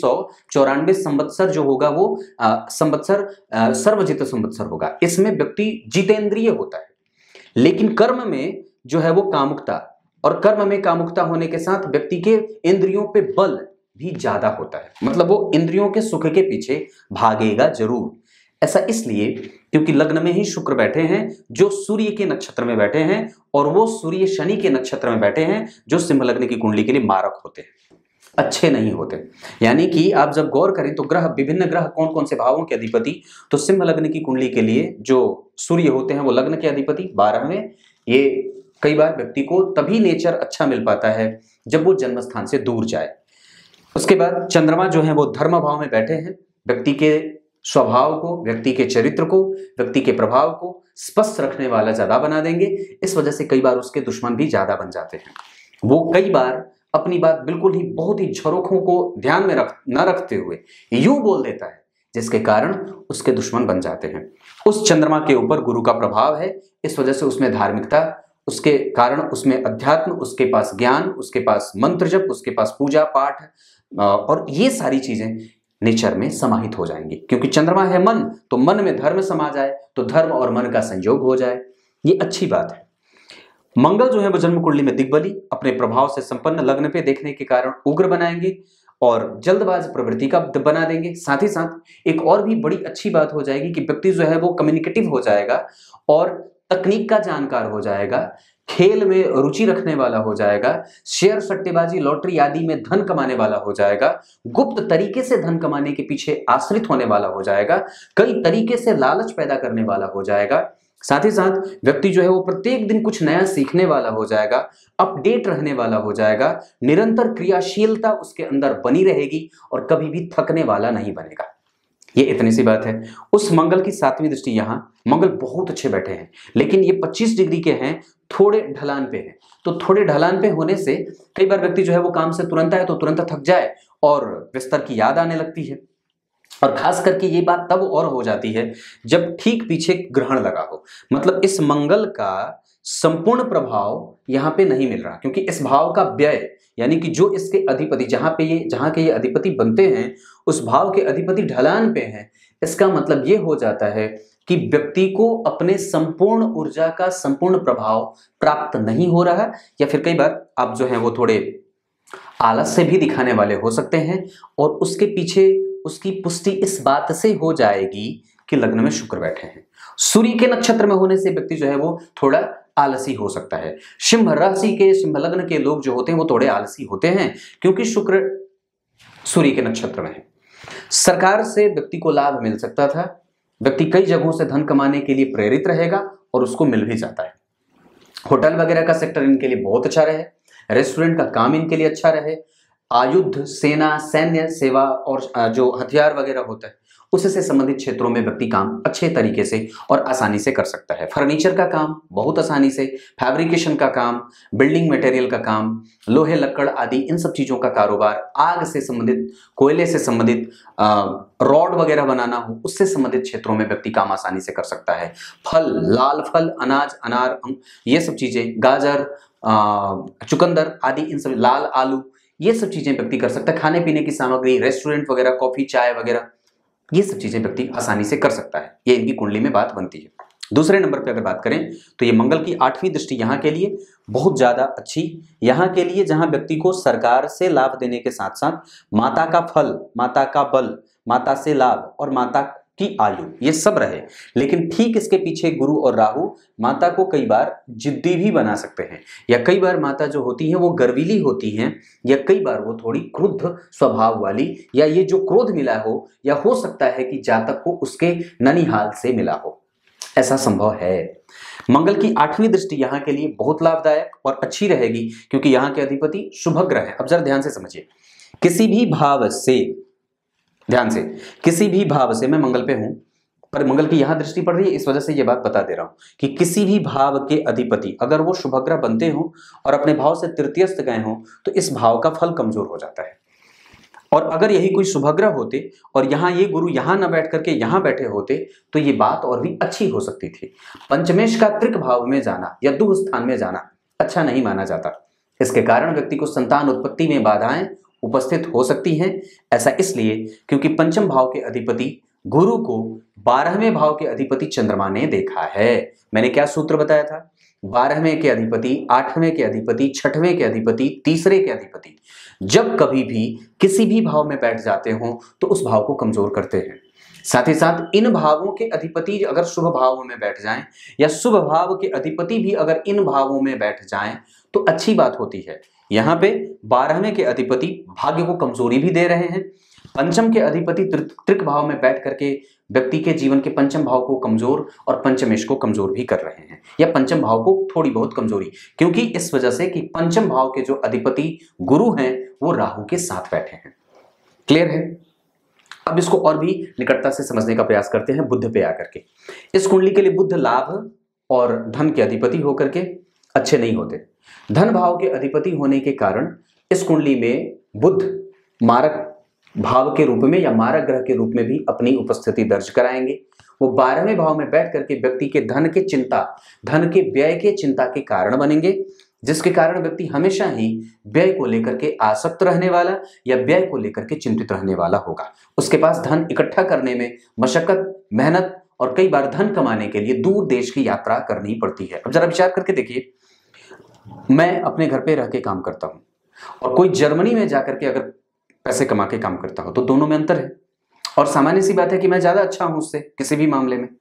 1994 संवत्सर जो होगा वो संवत्सर सर्वजित संवत्सर होगा। इसमें व्यक्ति जितेंद्रिय होता है, लेकिन कर्म में जो है वो कामुकता, और कर्म में कामुकता होने के साथ व्यक्ति के इंद्रियों पे बल भी ज्यादा होता है। मतलब वो इंद्रियों के सुख के पीछे भागेगा जरूर। ऐसा इसलिए क्योंकि लग्न में ही शुक्र बैठे हैं जो सूर्य के नक्षत्र में बैठे हैं, और वो सूर्य शनि के नक्षत्र में बैठे हैं जो सिंह लग्न की कुंडली के लिए मारक होते हैं, अच्छे नहीं होते। यानी कि आप जब गौर करें तो ग्रह, विभिन्न ग्रह कौन कौन से भावों के अधिपति, तो सिंह लग्न की कुंडली के लिए जो सूर्य होते हैं वो लग्न के अधिपति 12वें। ये कई बार व्यक्ति को तभी नेचर अच्छा मिल पाता है जब वो जन्म स्थान से दूर जाए। उसके बाद चंद्रमा जो है वो धर्म भाव में बैठे हैं, व्यक्ति के स्वभाव को, व्यक्ति के चरित्र को, व्यक्ति के प्रभाव को स्पष्ट रखने वाला ज्यादा बना देंगे। इस वजह से कई बार उसके दुश्मन भी ज्यादा बन जाते हैं। वो कई बार अपनी बात बिल्कुल ही बहुत ही झरोखों को ध्यान में न रखते हुए यूं बोल देता है, जिसके कारण उसके दुश्मन बन जाते हैं। उस चंद्रमा के ऊपर गुरु का प्रभाव है, इस वजह से उसमें धार्मिकता, उसके कारण उसमें अध्यात्म, उसके पास ज्ञान, उसके पास मंत्र जप, उसके पास पूजा पाठ, और ये सारी चीजें नेचर में समाहित हो जाएंगी। क्योंकि चंद्रमा है मन, तो मन में धर्म समा जाए तो धर्म और मन का संयोग हो जाए, ये अच्छी बात है। मंगल जो है वो जन्म कुंडली में दिग्बली, अपने प्रभाव से संपन्न लग्न पे देखने के कारण उग्र बनाएंगे और जल्दबाज प्रवृत्ति का बना देंगे। साथ ही साथ एक और भी बड़ी अच्छी बात हो जाएगी कि व्यक्ति जो है वो कम्युनिकेटिव हो जाएगा और तकनीक का जानकार हो जाएगा, खेल में रुचि रखने वाला हो जाएगा, शेयर सट्टेबाजी लॉटरी आदि में धन कमाने वाला हो जाएगा, गुप्त तरीके से धन कमाने के पीछे आश्रित होने वाला हो जाएगा, कई तरीके से लालच पैदा करने वाला हो जाएगा, साथ ही साथ व्यक्ति जो है वो प्रत्येक दिन कुछ नया सीखने वाला हो जाएगा, अपडेट रहने वाला हो जाएगा, निरंतर क्रियाशीलता उसके अंदर बनी रहेगी और कभी भी थकने वाला नहीं बनेगा। ये इतनी सी बात है। उस मंगल की 7वीं दृष्टि, यहां मंगल बहुत अच्छे बैठे हैं, लेकिन ये 25 डिग्री के हैं, थोड़े ढलान पे हैं। तो थोड़े ढलान पे होने से कई बार व्यक्ति जो है वो काम से तुरंत आए तो तुरंत थक जाए और बिस्तर की याद आने लगती है। और खास करके ये बात तब और हो जाती है जब ठीक पीछे ग्रहण लगा हो, मतलब इस मंगल का संपूर्ण प्रभाव यहां पे नहीं मिल रहा, क्योंकि इस भाव का व्यय यानी कि जो इसके अधिपति जहां के ये अधिपति बनते हैं उस भाव के अधिपति ढलान पे हैं। इसका मतलब ये हो जाता है कि व्यक्ति को अपने संपूर्ण ऊर्जा का संपूर्ण प्रभाव प्राप्त नहीं हो रहा, या फिर कई बार आप जो है वो थोड़े आलस से भी दिखाने वाले हो सकते हैं। और उसके पीछे उसकी पुष्टि इस बात से हो जाएगी कि लग्न में शुक्र बैठे हैं। सूर्य के नक्षत्र में होने से व्यक्ति जो है वो थोड़ा आलसी हो सकता है। सिंह राशि के, सिंह लग्न के लोग जो होते हैं वो थोड़े आलसी होते हैं, क्योंकि शुक्र सूर्य के नक्षत्र में है। सरकार से व्यक्ति को लाभ मिल सकता था, व्यक्ति कई जगहों से धन कमाने के लिए प्रेरित रहेगा और उसको मिल भी जाता है। होटल वगैरह का सेक्टर इनके लिए बहुत अच्छा रहे, रेस्टोरेंट का काम इनके लिए अच्छा रहे, आयुध, सेना, सैन्य सेवा और जो हथियार वगैरह होता है उससे संबंधित क्षेत्रों में व्यक्ति काम अच्छे तरीके से और आसानी से कर सकता है। फर्नीचर का काम बहुत आसानी से, फैब्रिकेशन का काम, बिल्डिंग मटेरियल का काम, लोहे लक्कड़ आदि इन सब चीज़ों का कारोबार, आग से संबंधित, कोयले से संबंधित, रॉड वगैरह बनाना हो उससे संबंधित क्षेत्रों में व्यक्ति काम आसानी से कर सकता है। फल, लाल फल, अनाज, अनार, ये सब चीज़ें, गाजर, चुकंदर आदि, इन सब, लाल आलू, ये सब चीज़ें व्यक्ति कर सकता है। खाने पीने की सामग्री, रेस्टोरेंट वगैरह, कॉफ़ी, चाय वगैरह, ये सब चीजें व्यक्ति आसानी से कर सकता है। ये इनकी कुंडली में बात बनती है। दूसरे नंबर पे अगर बात करें तो ये मंगल की 8वीं दृष्टि यहाँ के लिए बहुत ज्यादा अच्छी, यहाँ के लिए जहाँ व्यक्ति को सरकार से लाभ देने के साथ साथ माता का फल, माता का बल, माता से लाभ और माता की आयु, ये सब रहे। लेकिन ठीक इसके पीछे गुरु और राहु माता को कई बार जिद्दी भी बना सकते हैं, या कई बार माता जो होती है वो गर्वीली होती हैं, या कई बार वो थोड़ी क्रुद्ध स्वभाव वाली, या ये जो क्रोध मिला हो, या हो सकता है कि जातक को उसके ननिहाल से मिला हो, ऐसा संभव है। मंगल की 8वीं दृष्टि यहाँ के लिए बहुत लाभदायक और अच्छी रहेगी, क्योंकि यहाँ के अधिपति शुभ ग्रह है। अब जरा ध्यान से समझिए, किसी भी भाव से, ध्यान से, किसी भी भाव से, मैं मंगल पे हूं पर मंगल की यहां दृष्टि पड़ रही है, इस वजह से यह बात बता दे रहा हूं कि किसी भी भाव के अधिपति अगर वो शुभग्रह बनते हो और अपने भाव से तृतीयस्थ गए हो तो इस भाव का फल कमजोर हो जाता है। और अगर यही कोई शुभग्रह होते और यहाँ ये गुरु यहाँ न बैठ करके यहाँ बैठे होते तो ये बात और भी अच्छी हो सकती थी। पंचमेश का त्रिक भाव में जाना या दुह स्थान में जाना अच्छा नहीं माना जाता। इसके कारण व्यक्ति को संतान उत्पत्ति में बाधाएं उपस्थित हो सकती हैं। ऐसा इसलिए क्योंकि पंचम भाव के अधिपति गुरु को 12वें भाव के अधिपति चंद्रमा ने देखा है। मैंने क्या सूत्र बताया था? 12वें के अधिपति, 8वें के अधिपति, 6वें के अधिपति, तीसरे के अधिपति जब कभी भी किसी भी भाव में बैठ जाते हो तो उस भाव को कमजोर करते हैं। साथ ही साथ इन भावों के अधिपति अगर शुभ भावों में बैठ जाएं या शुभ भाव के अधिपति भी अगर इन भावों में बैठ जाएं तो अच्छी बात होती है। यहाँ पे 12वें के अधिपति भाग्य को कमजोरी भी दे रहे हैं। पंचम के अधिपति त्रिक भाव में बैठ करके व्यक्ति के जीवन के पंचम भाव को कमजोर और पंचमेश को कमजोर भी कर रहे हैं, या पंचम भाव को थोड़ी बहुत कमजोरी, क्योंकि इस वजह से कि पंचम भाव के जो अधिपति गुरु हैं वो राहु के साथ बैठे हैं। क्लियर है? अब इसको और भी निकटता से समझने का प्रयास करते हैं बुध पे आकर के। इस कुंडली के लिए बुध लाभ और धन के अधिपति होकर के अच्छे नहीं होते। धन भाव के अधिपति होने के कारण इस कुंडली में बुध मारक भाव के रूप में या मारक ग्रह के रूप में भी अपनी उपस्थिति दर्ज कराएंगे। वो 12वें भाव में बैठ करके व्यक्ति के धन के चिंता, धन के व्यय के चिंता के कारण बनेंगे, जिसके कारण व्यक्ति हमेशा ही व्यय को लेकर के आसक्त रहने वाला या व्यय को लेकर के चिंतित रहने वाला होगा। उसके पास धन इकट्ठा करने में मशक्कत, मेहनत और कई बार धन कमाने के लिए दूर देश की यात्रा करनी पड़ती है। अब जरा विचार करके देखिए, मैं अपने घर पे रह के काम करता हूं और कोई जर्मनी में जाकर के अगर पैसे कमा के काम करता हो तो दोनों में अंतर है, और सामान्य सी बात है कि मैं ज्यादा अच्छा हूं उससे किसी भी मामले में।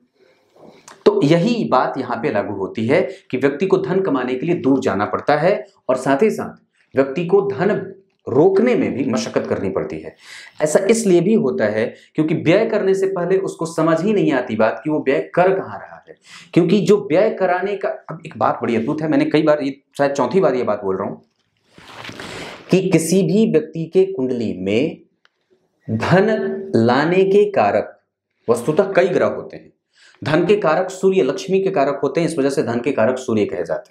तो यही बात यहां पे लागू होती है कि व्यक्ति को धन कमाने के लिए दूर जाना पड़ता है और साथ ही साथ व्यक्ति को धन रोकने में भी मशक्कत करनी पड़ती है। ऐसा इसलिए भी होता है क्योंकि व्यय करने से पहले उसको समझ ही नहीं आती बात कि वो व्यय कर कहाँ रहा है। क्योंकि जो व्यय कराने का, अब एक बात बड़ी अद्भुत है, मैंने कई बार, ये शायद चौथी बार ये बात बोल रहा हूं कि किसी भी व्यक्ति के कुंडली में धन लाने के कारक वस्तुतः कई ग्रह होते हैं। धन के कारक सूर्य, लक्ष्मी के कारक होते हैं, इस वजह से धन के कारक सूर्य कहे जाते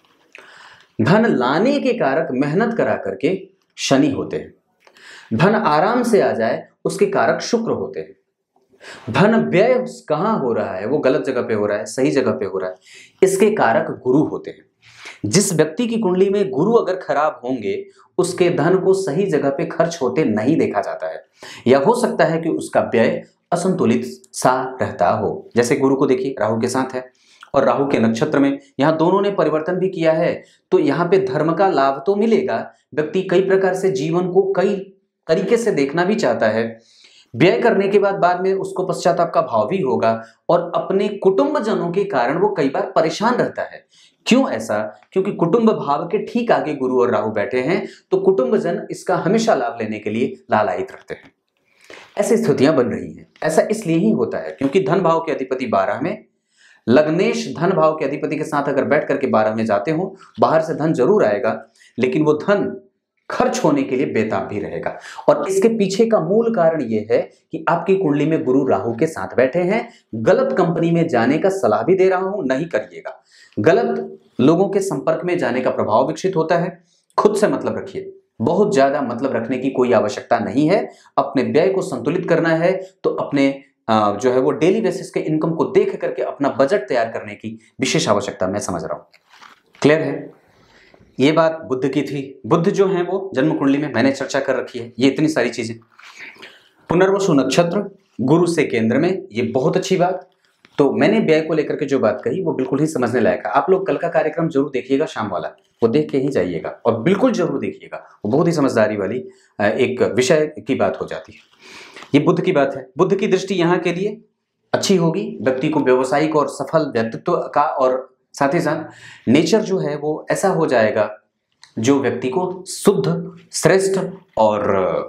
हैं। धन लाने के कारक मेहनत करा करके शनि होते हैं। धन आराम से आ जाए उसके कारक शुक्र होते हैं। धन व्यय कहां हो रहा है, वो गलत जगह पे हो रहा है, सही जगह पे हो रहा है, इसके कारक गुरु होते हैं। जिस व्यक्ति की कुंडली में गुरु अगर खराब होंगे उसके धन को सही जगह पे खर्च होते नहीं देखा जाता है, या हो सकता है कि उसका व्यय असंतुलित सा रहता हो। जैसे गुरु को देखिए राहु के साथ है और राहु के नक्षत्र में, यहाँ दोनों ने परिवर्तन भी किया है, तो यहाँ पे धर्म का लाभ तो मिलेगा। व्यक्ति कई प्रकार से जीवन को कई तरीके से देखना भी चाहता है। व्यय करने के बाद में उसको पश्चाताप का भाव भी होगा और अपने कुटुंबजनों के कारण वो कई बार परेशान रहता है। क्यों ऐसा? क्योंकि कुटुंब भाव के ठीक आगे गुरु और राहु बैठे हैं, तो कुटुंबजन इसका हमेशा लाभ लेने के लिए लालायित रहते हैं। ऐसी स्थितियां बन रही हैं। ऐसा इसलिए ही होता है क्योंकि धन भाव के अधिपति 12 में, लग्नेश धन भाव के अधिपति के साथ अगर बैठ करके 12 में जाते हो, बाहर से धन जरूर आएगा लेकिन वो धन खर्च होने के लिए बेताब भी रहेगा। और इसके पीछे का मूल कारण यह है कि आपकी कुंडली में गुरु राहु के साथ बैठे हैं। गलत कंपनी में जाने का सलाह भी दे रहा हूं, नहीं करिएगा। गलत लोगों के संपर्क में जाने का प्रभाव विकसित होता है। खुद से मतलब रखिए, बहुत ज्यादा मतलब रखने की कोई आवश्यकता नहीं है। अपने व्यय को संतुलित करना है तो अपने जो है वो डेली बेसिस के इनकम को देख करके अपना बजट तैयार करने की विशेष आवश्यकता मैं समझ रहा हूं। क्लियर है? ये बात बुध की थी। बुध जो है वो जन्म कुंडली में मैंने चर्चा कर रखी है, ये इतनी सारी चीजें। पुनर्वसु नक्षत्र गुरु से केंद्र में, ये बहुत अच्छी बात। तो मैंने व्यय को लेकर के जो बात कही वो बिल्कुल ही समझने लायक है। आप लोग कल का कार्यक्रम जरूर देखिएगा, शाम वाला, वो देख के ही जाइएगा और बिल्कुल जरूर देखिएगा, वो बहुत ही समझदारी वाली एक विषय की बात हो जाती है। ये बुध की बात है। बुध की दृष्टि यहाँ के लिए अच्छी होगी, व्यक्ति को व्यवसायिक और सफल व्यक्तित्व का, और साथ ही साथ नेचर जो है वो ऐसा हो जाएगा जो व्यक्ति को शुद्ध, श्रेष्ठ और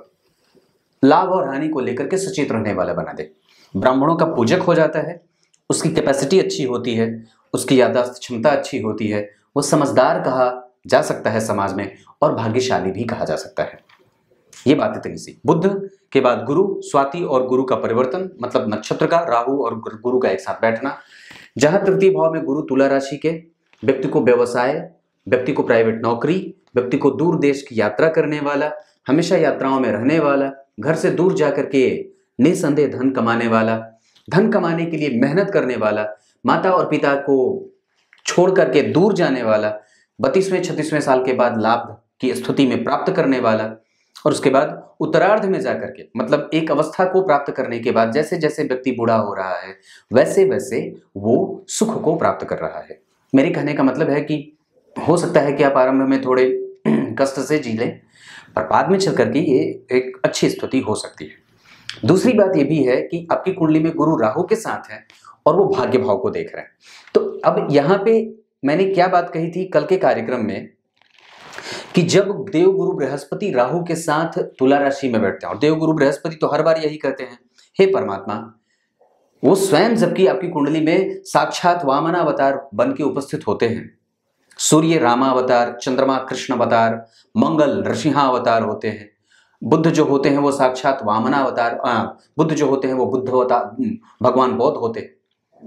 लाभ और हानि को लेकर के सचेत रहने वाला बना दे। ब्राह्मणों का पूजक हो जाता है, उसकी कैपेसिटी अच्छी होती है, उसकी याददाश्त क्षमता अच्छी होती है, वो समझदार कहा जा सकता है समाज में और भाग्यशाली भी कहा जा सकता है। ये बात इतनी सी। बुध के बाद गुरु, स्वाति और गुरु का परिवर्तन, मतलब नक्षत्र का राहु और गुरु का एक साथ बैठना। जहां तृतीय भाव में गुरु तुला राशि के, व्यक्ति को व्यवसाय, व्यक्ति को प्राइवेट नौकरी, व्यक्ति को दूर देश की यात्रा करने वाला, हमेशा यात्राओं में रहने वाला, घर से दूर जाकर के निसंदेह धन कमाने वाला, धन कमाने के लिए मेहनत करने वाला, माता और पिता को छोड़ करके दूर जाने वाला, 32वें 36वें साल के बाद लाभ की स्थिति में प्राप्त करने वाला, और उसके बाद उत्तरार्ध में जाकर के, मतलब एक अवस्था को प्राप्त करने के बाद जैसे जैसे व्यक्ति बूढ़ा हो रहा है वैसे वैसे वो सुख को प्राप्त कर रहा है। मेरे कहने का मतलब है कि हो सकता है कि आप आरंभ में थोड़े कष्ट से जी लें, पर बाद में चल करके ये एक अच्छी स्थिति हो सकती है। दूसरी बात ये भी है कि आपकी कुंडली में गुरु राहु के साथ है और वो भाग्य भाव को देख रहे हैं। तो अब यहाँ पे मैंने क्या बात कही थी कल के कार्यक्रम में कि जब देवगुरु बृहस्पति राहु के साथ तुला राशि में बैठते हैं, और देवगुरु बृहस्पति तो हर बार यही कहते हैं, हे परमात्मा, वो स्वयं जबकि आपकी कुंडली में साक्षात वामनावतार बन के उपस्थित होते हैं। सूर्य रामावतार, चंद्रमा कृष्ण अवतार, मंगल नृसिंहावतार होते हैं, बुद्ध जो होते हैं वो साक्षात वामनावतार, बुद्ध जो होते हैं वो बुद्ध अवतार, भगवान बौद्ध होते हैं,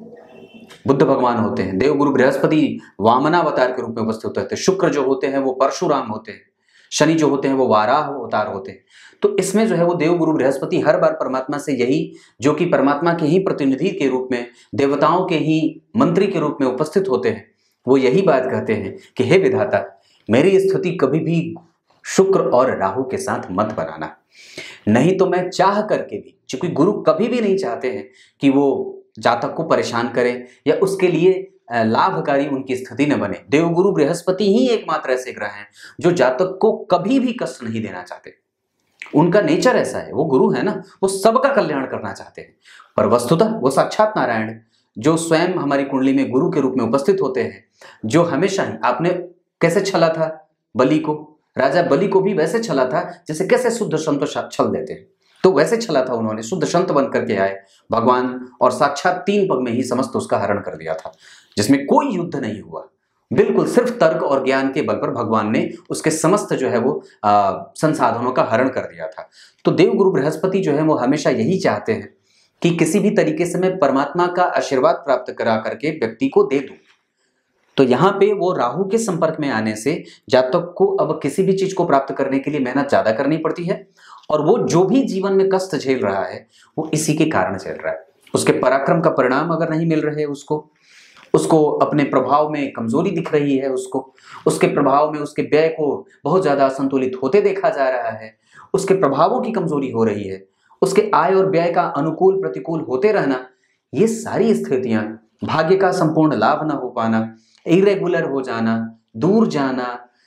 बुद्ध भगवान होते हैं। देवगुरु बृहस्पति वामनावतार के रूप में उपस्थित होते हैं। शुक्र जो होते हैं वो परशुराम होते हैं। शनि जो होते हैं वो वाराह अवतार होते हैं। तो इसमें जो है वो देवगुरु बृहस्पति हर बार परमात्मा से यही, जो कि परमात्मा के ही प्रतिनिधि के रूप में, देवताओं के ही मंत्री के रूप में उपस्थित होते हैं, वो यही बात कहते हैं कि हे विधाता, मेरी स्थिति कभी भी शुक्र और राहु के साथ मत बनाना, नहीं तो मैं चाह करके भी, क्योंकि गुरु कभी भी नहीं चाहते हैं कि वो जातक को परेशान करे या उसके लिए लाभकारी उनकी स्थिति न बने। देवगुरु बृहस्पति ही एकमात्र ऐसे ग्रह हैं जो जातक को कभी भी कष्ट नहीं देना चाहते। उनका नेचर ऐसा है, वो गुरु है ना, वो सबका कल्याण करना चाहते हैं। पर वस्तुतः वो साक्षात नारायण जो स्वयं हमारी कुंडली में गुरु के रूप में उपस्थित होते हैं, जो हमेशा ही, आपने कैसे छला था बलि को, राजा बलि को भी वैसे छला था जैसे कैसे शुद्ध संत छल देते हैं, तो वैसे छला था उन्होंने, शुद्ध संत बन करके आए भगवान और साक्षात 3 पग में ही समस्त उसका हरण कर दिया था, जिसमें कोई युद्ध नहीं हुआ, बिल्कुल सिर्फ तर्क और ज्ञान के बल पर भगवान ने उसके समस्त जो है वो संसाधनों का हरण कर दिया था। तो देवगुरु बृहस्पति जो है वो हमेशा यही चाहते हैं कि किसी भी तरीके से मैं परमात्मा का आशीर्वाद प्राप्त करा करके व्यक्ति को दे दूं। तो यहाँ पे वो राहु के संपर्क में आने से जातक को अब किसी भी चीज को प्राप्त करने के लिए मेहनत ज्यादा करनी पड़ती है, और वो जो भी जीवन में कष्ट झेल रहा है वो इसी के कारण झेल रहा है। उसके पराक्रम का परिणाम अगर नहीं मिल रहे उसको अपने प्रभाव में कमजोरी दिख रही है, उसके प्रभाव में उसके व्यय को बहुत ज्यादा असंतुलित होते देखा जा रहा है, उसके प्रभावों की कमजोरी हो रही है, उसके आय और व्यय का अनुकूल प्रतिकूल होते रहना, ये सारी स्थितियां, भाग्य का संपूर्ण लाभ न हो पाना, इरेगुलर हो जाना, दूर जाना,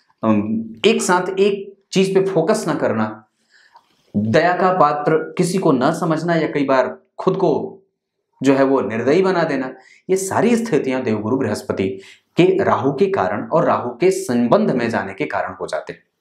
एक साथ एक चीज पे फोकस न करना, दया का पात्र किसी को न समझना या कई बार खुद को जो है वो निर्दयी बना देना, ये सारी स्थितियां देवगुरु बृहस्पति के राहु के कारण और राहु के संबंध में जाने के कारण हो जाते हैं।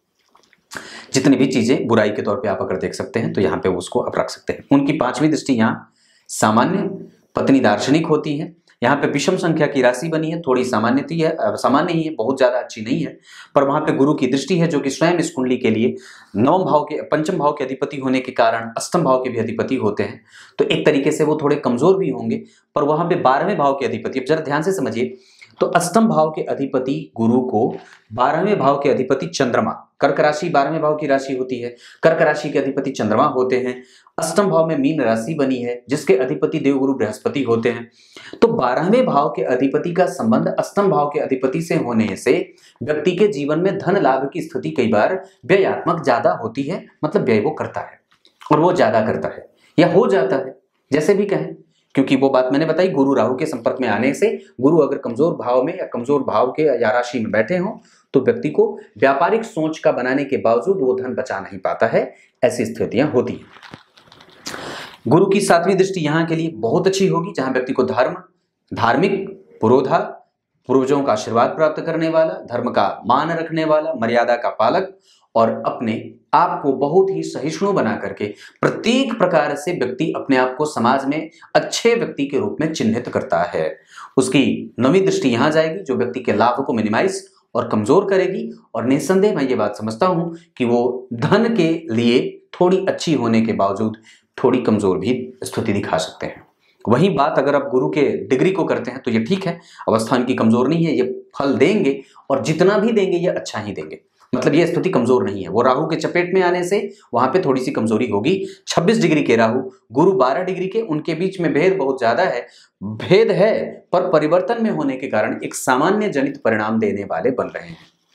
जितनी भी चीजें बुराई के तौर पे आप अगर देख सकते हैं तो यहाँ पे उसको आप रख सकते हैं। उनकी 5वीं दृष्टि यहाँ सामान्य पत्नी दार्शनिक होती है। यहाँ पे विषम संख्या की राशि बनी है, थोड़ी सामान्य ही है, बहुत ज्यादा अच्छी नहीं है, पर वहां पे गुरु की दृष्टि है जो कि स्वयं इस कुंडली के लिए 9 भाव के 5म भाव के अधिपति होने के कारण 8म भाव के भी अधिपति होते हैं, तो एक तरीके से वो थोड़े कमजोर भी होंगे। पर वहां पे 12वें भाव के अधिपति, अब जरा ध्यान से समझिए, तो 8म भाव के अधिपति गुरु को 12वें भाव के अधिपति चंद्रमा, कर्क राशि 12वें भाव की राशि होती है, कर्क राशि के अधिपति चंद्रमा होते हैं। 8म भाव में मीन राशि बनी है जिसके अधिपति देवगुरु बृहस्पति होते हैं। तो 12वें भाव के अधिपति का संबंध 8म भाव के अधिपति से होने से व्यक्ति के जीवन में धन लाभ की स्थिति कई बार व्ययात्मक ज्यादा होती है, मतलब व्यय वो करता है और वो ज्यादा करता है या हो जाता है, जैसे भी कहें, क्योंकि वो बात मैंने बताई, गुरु राहु के संपर्क में आने से गुरु अगर कमजोर भाव में या कमजोर भाव के या राशि में बैठे हों तो व्यक्ति को व्यापारिक सोच का बनाने के बावजूद वो धन बचा नहीं पाता है, ऐसी स्थितियां होती हैं। गुरु की 7वीं दृष्टि यहाँ के लिए बहुत अच्छी होगी, जहां व्यक्ति को धर्म, धार्मिक पुरोधा, पूर्वजों का आशीर्वाद प्राप्त करने वाला, धर्म का मान रखने वाला, मर्यादा का पालक और अपने आप को बहुत ही सहिष्णु बना करके प्रत्येक प्रकार से व्यक्ति अपने आप को समाज में अच्छे व्यक्ति के रूप में चिन्हित करता है। उसकी 9वीं दृष्टि यहाँ जाएगी जो व्यक्ति के लाभ को मिनिमाइज और कमजोर करेगी, और निस्संदेह मैं ये बात समझता हूं कि वो धन के लिए थोड़ी अच्छी होने के बावजूद थोड़ी कमजोर भी स्थिति दिखा सकते हैं। वही बात अगर आप गुरु के डिग्री को करते हैं तो ये ठीक है, अवस्था इनकी कमजोर नहीं है, ये फल देंगे और जितना भी देंगे ये अच्छा ही देंगे, मतलब ये स्थिति कमजोर नहीं है। वो राहु के चपेट में आने से वहां पे थोड़ी सी कमजोरी होगी। 26 डिग्री के राहु, गुरु 12 डिग्री के, उनके बीच में भेद बहुत ज्यादा है, भेद है पर परिवर्तन में होने के कारण एक सामान्य जनित परिणाम देने वाले बन रहे हैं।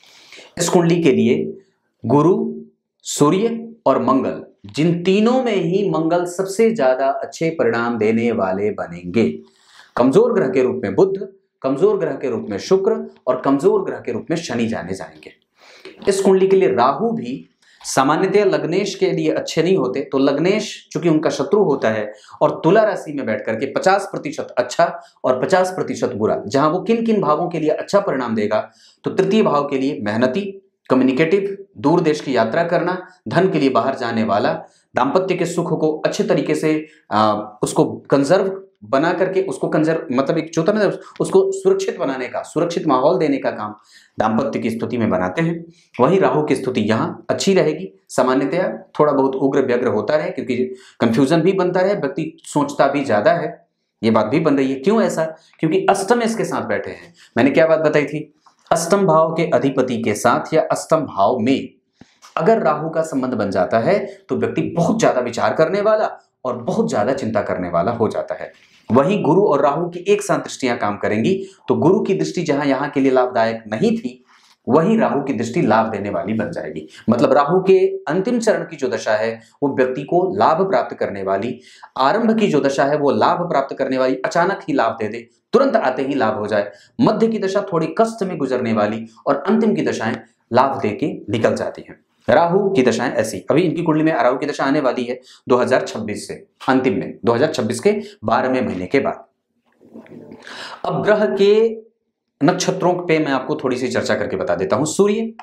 इस कुंडली के लिए गुरु, सूर्य और मंगल, जिन तीनों में ही मंगल सबसे ज्यादा अच्छे परिणाम देने वाले बनेंगे। कमजोर ग्रह के रूप में बुध, कमजोर ग्रह के रूप में शुक्र और कमजोर ग्रह के रूप में शनि जाने जाएंगे। इस कुंडली के लिए राहु भी सामान्यतः लग्नेश के लिए अच्छे नहीं होते, तो लग्नेश चूंकि उनका शत्रु होता है और तुला राशि में बैठ करके 50% अच्छा और 50% बुरा, जहां वो किन किन भावों के लिए अच्छा परिणाम देगा, तो 3य भाव के लिए मेहनती, कम्युनिकेटिव, दूर देश की यात्रा करना, धन के लिए बाहर जाने वाला, दाम्पत्य के सुख को अच्छे तरीके से उसको कंजर्व बना करके, उसको कंजर्व मतलब एक चौथा में उसको सुरक्षित बनाने का, सुरक्षित माहौल देने का काम दाम्पत्य की स्थिति में बनाते हैं। वहीं राहु की स्थिति यहाँ अच्छी रहेगी, सामान्यतया थोड़ा बहुत उग्र व्यग्र होता रहे क्योंकि कंफ्यूजन भी बनता रहे, व्यक्ति सोचता भी ज्यादा है, ये बात भी बन रही है। क्यों ऐसा? क्योंकि अष्टम इसके साथ बैठे हैं। मैंने क्या बात बताई थी, अष्टम भाव के अधिपति के साथ या अष्टम भाव में अगर राहु का संबंध बन जाता है तो व्यक्ति बहुत ज्यादा विचार करने वाला और बहुत ज्यादा चिंता करने वाला हो जाता है। वहीं गुरु और राहु की एक साथ दृष्टियां काम करेंगी, तो गुरु की दृष्टि जहां यहां के लिए लाभदायक नहीं थी, वहीं राहु की दृष्टि लाभ देने वाली बन जाएगी। मतलब राहु के अंतिम चरण की जो दशा है वो व्यक्ति को लाभ प्राप्त करने वाली, आरंभ की जो दशा है वो लाभ प्राप्त करने वाली, अचानक ही लाभ दे दे, तुरंत आते ही लाभ हो जाए। मध्य की दशा थोड़ी कष्ट में गुजरने वाली और अंतिम की दशाएं लाभ दे के निकल जाती हैं। राहु की दशाएं ऐसी, अभी इनकी कुंडली में राहु की दशा आने वाली है 2026 से, अंतिम में 2026 के 12वें महीने के बाद। अब ग्रह के नक्षत्रों पे मैं आपको थोड़ी सी चर्चा करके बता देता हूं। सूर्य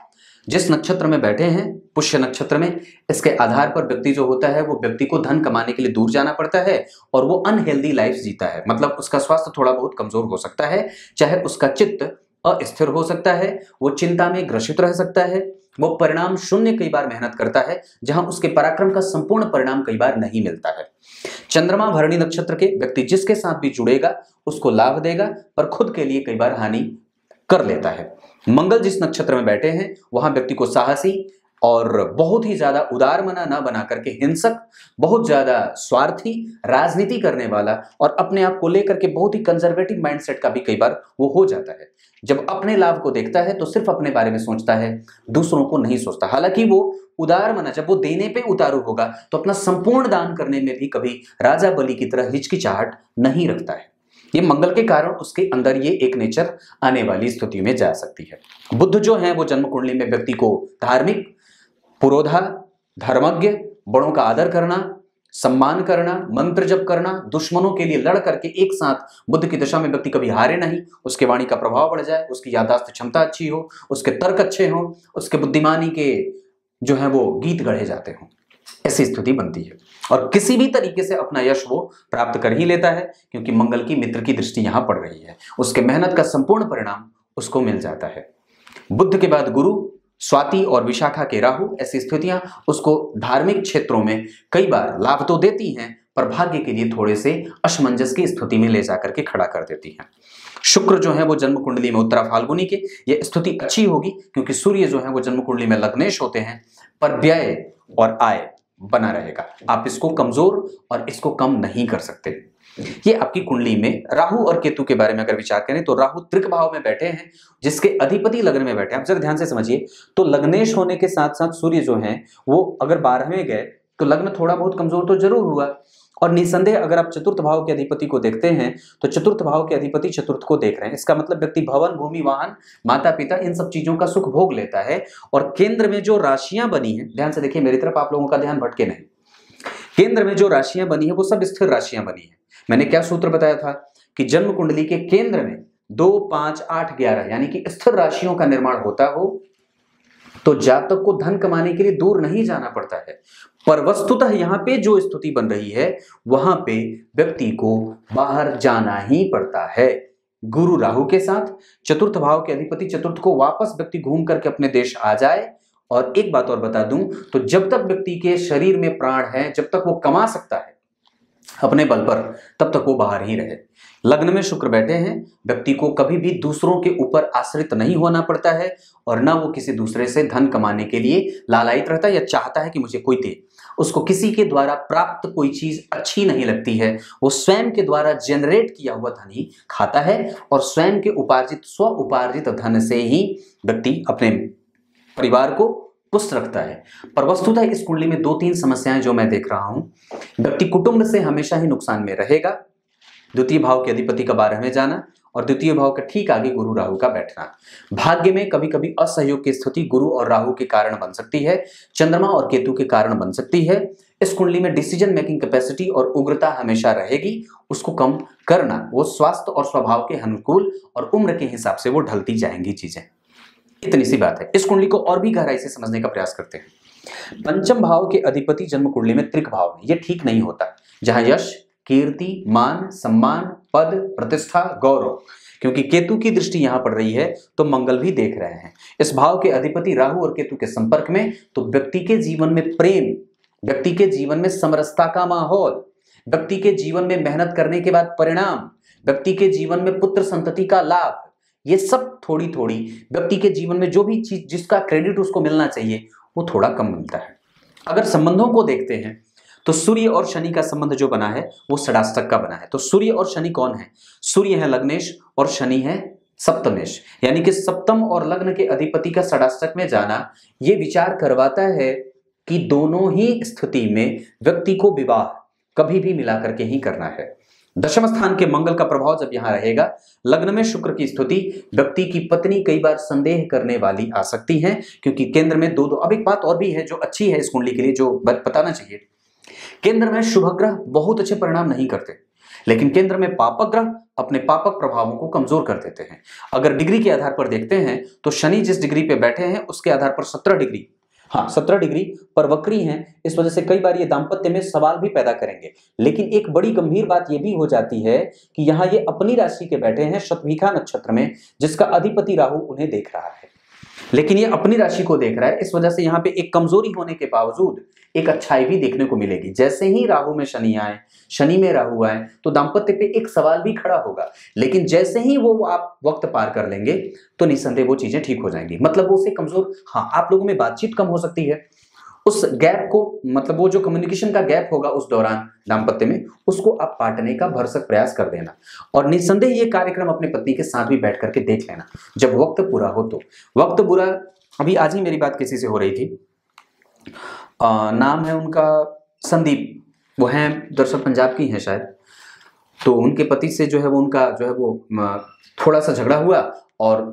जिस नक्षत्र में बैठे हैं, पुष्य नक्षत्र में, इसके आधार पर व्यक्ति जो होता है वो व्यक्ति को धन कमाने के लिए दूर जाना पड़ता है और वो अनहेल्दी लाइफ जीता है। मतलब उसका स्वास्थ्य थोड़ा बहुत कमजोर हो सकता है, चाहे उसका चित्त अस्थिर हो सकता है, वो चिंता में ग्रसित रह सकता है, वो परिणाम शून्य कई बार मेहनत करता है, जहां उसके पराक्रम का संपूर्ण परिणाम कई बार नहीं मिलता है। चंद्रमा भरणी नक्षत्र के व्यक्ति जिसके साथ भी जुड़ेगा उसको लाभ देगा, पर खुद के लिए कई बार हानि कर लेता है। मंगल जिस नक्षत्र में बैठे हैं वहां व्यक्ति को साहसी और बहुत ही ज्यादा उदारमना न बना करके हिंसक, बहुत ज्यादा स्वार्थी, राजनीति करने वाला और अपने आप को लेकर के बहुत ही कंजर्वेटिव माइंडसेट का भी कई बार वो हो जाता है। जब अपने लाभ को देखता है तो सिर्फ अपने बारे में सोचता है, दूसरों को नहीं सोचता। हालांकि वो उदारमना, जब वो देने पे उतारू होगा तो अपना संपूर्ण दान करने में भी कभी राजा बलि की तरह हिचकिचाहट नहीं रखता है। ये मंगल के कारण उसके अंदर ये एक नेचर आने वाली स्थिति में जा सकती है। बुध जो है वो जन्म कुंडली में व्यक्ति को धार्मिक, पुरोधा, धर्मज्ञ, बड़ों का आदर करना, सम्मान करना, मंत्र जप करना, दुश्मनों के लिए लड़ करके एक साथ, बुध की दशा में व्यक्ति कभी हारे नहीं, उसके वाणी का प्रभाव बढ़ जाए, उसकी याददाश्त क्षमता अच्छी हो, उसके तर्क अच्छे हो, उसके बुद्धिमानी के जो है वो गीत गढ़े जाते हों, ऐसी स्थिति बनती है और किसी भी तरीके से अपना यश वो प्राप्त कर ही लेता है, क्योंकि मंगल की मित्र की दृष्टि यहां पड़ रही है। उसके मेहनत का संपूर्ण परिणाम उसको मिल जाता है। बुध के बाद गुरु, स्वाति और विशाखा के राहु, ऐसी स्थितियां उसको धार्मिक क्षेत्रों में कई बार लाभ तो देती हैं, पर भाग्य के लिए थोड़े से असमंजस की स्थिति में ले जाकर के खड़ा कर देती हैं। शुक्र जो है वो जन्म कुंडली में उत्तरा फाल्गुनी के, ये स्थिति अच्छी होगी क्योंकि सूर्य जो है वो जन्म कुंडली में लग्नेश होते हैं, पर व्यय और आय बना रहेगा। आप इसको कमजोर और इसको कम नहीं कर सकते। ये आपकी कुंडली में राहु और केतु के बारे में अगर विचार करें तो राहु त्रिक भाव में बैठे हैं, जिसके अधिपति लग्न में बैठे हैं। आप जरा ध्यान से समझिए, तो लग्नेश होने के साथ साथ सूर्य जो है वो अगर 12वें गए तो लग्न थोड़ा बहुत कमजोर तो जरूर हुआ। और निसंदेह अगर आप चतुर्थ भाव के अधिपति को देखते हैं तो चतुर्थ भाव के अधिपति चतुर्थ को देख रहे हैं, इसका मतलब व्यक्ति भवन, भूमि, वाहन, माता पिता, इन सब चीजों का सुख भोग लेता है। और केंद्र में जो राशियां बनी हैं, ध्यान से देखिए मेरी तरफ, आप लोगों का ध्यान भटके नहीं, केंद्र में जो राशियां बनी है वो सब स्थिर राशियां बनी है। मैंने क्या सूत्र बताया था कि जन्म कुंडली के केंद्र में 2, 5, 8, 11 यानी कि स्थिर राशियों का निर्माण होता हो तो जातक को धन कमाने के लिए दूर नहीं जाना पड़ता है। पर वस्तुतः यहां पे जो स्थिति बन रही है वहां पे व्यक्ति को बाहर जाना ही पड़ता है। गुरु राहु के साथ चतुर्थ भाव के अधिपति चतुर्थ को वापस व्यक्ति घूम करके अपने देश आ जाए। और एक बात और बता दूं, तो जब तक व्यक्ति के शरीर में प्राण है, जब तक वो कमा सकता है अपने बल पर, तब तक वो बाहर ही रहे। लग्न में शुक्र बैठे हैं, व्यक्ति को कभी भी दूसरों के ऊपर आश्रित नहीं होना पड़ता है और ना वो किसी दूसरे से धन कमाने के लिए लालायित रहता है या चाहता है कि मुझे कोई दे। उसको किसी के द्वारा प्राप्त कोई चीज अच्छी नहीं लगती है, वो स्वयं के द्वारा जनरेट किया हुआ धन ही खाता है और स्वयं के उपार्जित, स्व उपार्जित धन से ही व्यक्ति अपने परिवार को पुष्ट रखता है। पर वस्तुतः इस कुंडली में 2-3 समस्याएं जो मैं देख रहा हूं, व्यक्ति कुटुंब से हमेशा ही नुकसान में रहेगा। द्वितीय भाव के अधिपति का 12वें जाना और द्वितीय भाव का ठीक आगे गुरु राहु का बैठना। भाग्य में कभी कभी असहयोग की स्थिति गुरु और राहु के कारण बन सकती है, चंद्रमा और केतु के कारण बन सकती है। इस कुंडली में डिसीजन मेकिंग कैपेसिटी और उग्रता हमेशा रहेगी, उसको कम करना। वो स्वास्थ्य और स्वभाव के अनुकूल और उम्र के हिसाब से वो ढलती जाएंगी चीजें। इतनी सी बात है। इस कुंडली को और भी गहराई से समझने का प्रयास करते हैं। पंचम भाव के अधिपति जन्म कुंडली में त्रिक भाव में, ये ठीक नहीं होता, जहां यश, कीर्ति, मान, सम्मान, पद, प्रतिष्ठा, गौरव, क्योंकि केतु की दृष्टि यहां पड़ रही है तो मंगल भी देख रहे हैं। इस भाव के अधिपति राहु और केतु के संपर्क में तो व्यक्ति के जीवन में प्रेम, व्यक्ति के जीवन में समरसता का माहौल, व्यक्ति के जीवन में मेहनत करने के बाद परिणाम, व्यक्ति के जीवन में पुत्र संतति का लाभ, ये सब थोड़ी थोड़ी व्यक्ति के जीवन में जो भी चीज जिसका क्रेडिट उसको मिलना चाहिए वो थोड़ा कम मिलता है। अगर संबंधों को देखते हैं तो सूर्य और शनि का संबंध जो बना है वो षडाष्टक का बना है। तो सूर्य और शनि कौन है? सूर्य है लग्नेश और शनि है सप्तमेश, यानी कि सप्तम और लग्न के अधिपति का षडाष्टक में जाना ये विचार करवाता है कि दोनों ही स्थिति में व्यक्ति को विवाह कभी भी मिला करके ही करना है। दशम स्थान के मंगल का प्रभाव जब यहां रहेगा, लग्न में शुक्र की स्थिति, व्यक्ति की पत्नी कई बार संदेह करने वाली आ सकती है, क्योंकि केंद्र में दो। अब एक बात और भी है जो अच्छी है इस कुंडली के लिए, जो बताना चाहिए। केंद्र में शुभ ग्रह बहुत अच्छे परिणाम नहीं करते, लेकिन केंद्र में पापक ग्रह अपने पापक प्रभावों को कमजोर कर देते हैं। अगर डिग्री के आधार पर देखते हैं तो शनि जिस डिग्री पे बैठे हैं उसके आधार पर 17 डिग्री, हाँ 17 डिग्री पर वक्री हैं। इस वजह से कई बार ये दाम्पत्य में सवाल भी पैदा करेंगे। लेकिन एक बड़ी गंभीर बात ये भी हो जाती है कि यहाँ ये अपनी राशि के बैठे हैं शतभिखा नक्षत्र में, जिसका अधिपति राहु उन्हें देख रहा है, लेकिन ये अपनी राशि को देख रहा है। इस वजह से यहाँ पे एक कमजोरी होने के बावजूद एक अच्छाई भी देखने को मिलेगी। जैसे ही राहु में शनि आए, शनि में राहु आए तो दाम्पत्य पे एक सवाल भी खड़ा होगा, लेकिन जैसे ही वो आप वक्त पार कर लेंगे तो निसंदेह वो चीजें ठीक हो जाएंगी। मतलब वो से कमजोर, हाँ आप लोगों में बातचीत कम हो सकती है, उस गैप को, मतलब वो जो कम्युनिकेशन का गैप होगा उस दौरान दाम्पत्य में, उसको आप पाटने का भरसक प्रयास कर देना। और निसंदेह ये कार्यक्रम अपने पत्नी के साथ भी बैठ करके देख लेना जब वक्त पूरा हो तो। वक्त बुरा, अभी आज ही मेरी बात किसी से हो रही थी, नाम है उनका संदीप, वो हैं दरअसल पंजाब की हैं शायद। तो उनके पति से जो है वो उनका जो है वो थोड़ा सा झगड़ा हुआ और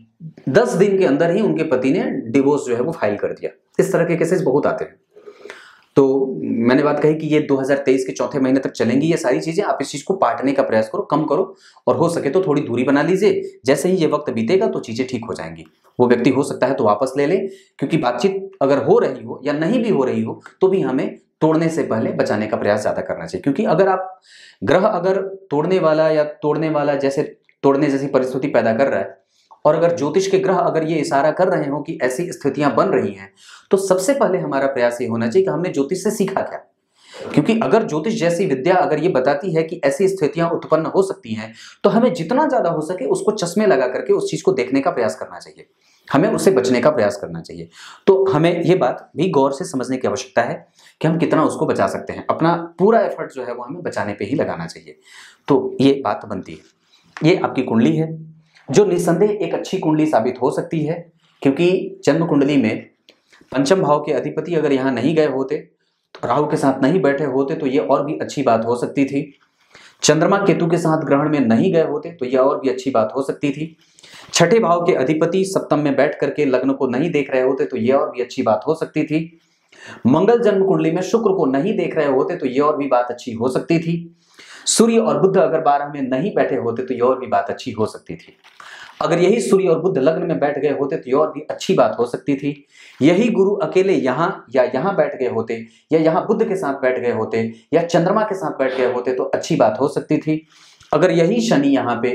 10 दिन के अंदर ही उनके पति ने डिवोर्स जो है वो फाइल कर दिया। इस तरह के केसेस बहुत आते हैं। तो मैंने बात कही कि ये 2023 के चौथे महीने तक चलेंगी ये सारी चीजें। आप इस चीज को पाटने का प्रयास करो, कम करो, और हो सके तो थोड़ी दूरी बना लीजिए। जैसे ही ये वक्त बीतेगा तो चीजें ठीक हो जाएंगी। वो व्यक्ति हो सकता है तो वापस ले ले, क्योंकि बातचीत अगर हो रही हो या नहीं भी हो रही हो तो भी हमें तोड़ने से पहले बचाने का प्रयास ज्यादा करना चाहिए। क्योंकि अगर आप ग्रह अगर तोड़ने वाला जैसे तोड़ने जैसी परिस्थिति पैदा कर रहा है, और अगर ज्योतिष के ग्रह अगर ये इशारा कर रहे हो कि ऐसी स्थितियां बन रही हैं, तो सबसे पहले हमारा प्रयास ये होना चाहिए कि हमने ज्योतिष से सीखा क्या। क्योंकि अगर ज्योतिष जैसी विद्या अगर ये बताती है कि ऐसी स्थितियां उत्पन्न हो सकती हैं, तो हमें जितना ज्यादा हो सके उसको चश्मे लगा करके उस चीज को देखने का प्रयास करना चाहिए, हमें उससे बचने का प्रयास करना चाहिए। तो हमें ये बात भी गौर से समझने की आवश्यकता है कि हम कितना उसको बचा सकते हैं। अपना पूरा एफर्ट जो है वो हमें बचाने पे ही लगाना चाहिए। तो ये बात बनती है। ये आपकी कुंडली है जो निस्संदेह एक अच्छी कुंडली साबित हो सकती है, क्योंकि जन्म कुंडली में पंचम भाव के अधिपति अगर यहाँ नहीं गए होते, तो राहु के साथ नहीं बैठे होते, तो ये और भी अच्छी बात हो सकती थी। चंद्रमा केतु के साथ ग्रहण में नहीं गए होते तो यह और भी अच्छी बात हो सकती थी। छठे भाव के अधिपति सप्तम में बैठ करके लग्न को नहीं देख रहे होते तो यह और भी अच्छी बात हो सकती थी। मंगल जन्म कुंडली में शुक्र को नहीं देख रहे होते तो यह और भी बात अच्छी हो सकती थी। सूर्य और बुध अगर 12 में नहीं बैठे होते तो यह और भी बात अच्छी हो सकती थी। अगर यही सूर्य और बुध लग्न में बैठ गए होते तो यह और भी अच्छी बात हो सकती थी। यही गुरु अकेले यहाँ या यहाँ बैठ गए होते, या यहाँ बुध के साथ बैठ गए होते, या चंद्रमा के साथ बैठ गए होते तो अच्छी बात हो सकती थी। अगर यही शनि यहाँ पे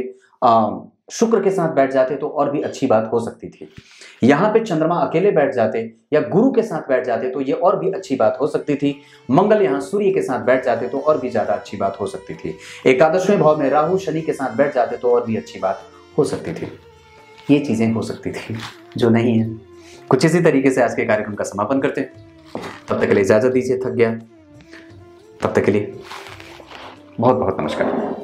शुक्र के साथ बैठ जाते तो और भी अच्छी बात हो सकती थी। यहाँ पे चंद्रमा अकेले बैठ जाते या गुरु के साथ बैठ जाते तो ये और भी अच्छी बात हो सकती थी। मंगल यहाँ सूर्य के साथ बैठ जाते तो और भी ज्यादा अच्छी बात हो सकती थी। एकादशवें भाव में राहु शनि के साथ बैठ जाते तो और भी अच्छी बात हो सकती थी। ये चीजें हो सकती थी जो नहीं है। कुछ इसी तरीके से आज के कार्यक्रम का समापन करते हैं। तब तक के लिए इजाजत दीजिए, थक गया। तब तक के लिए बहुत बहुत नमस्कार।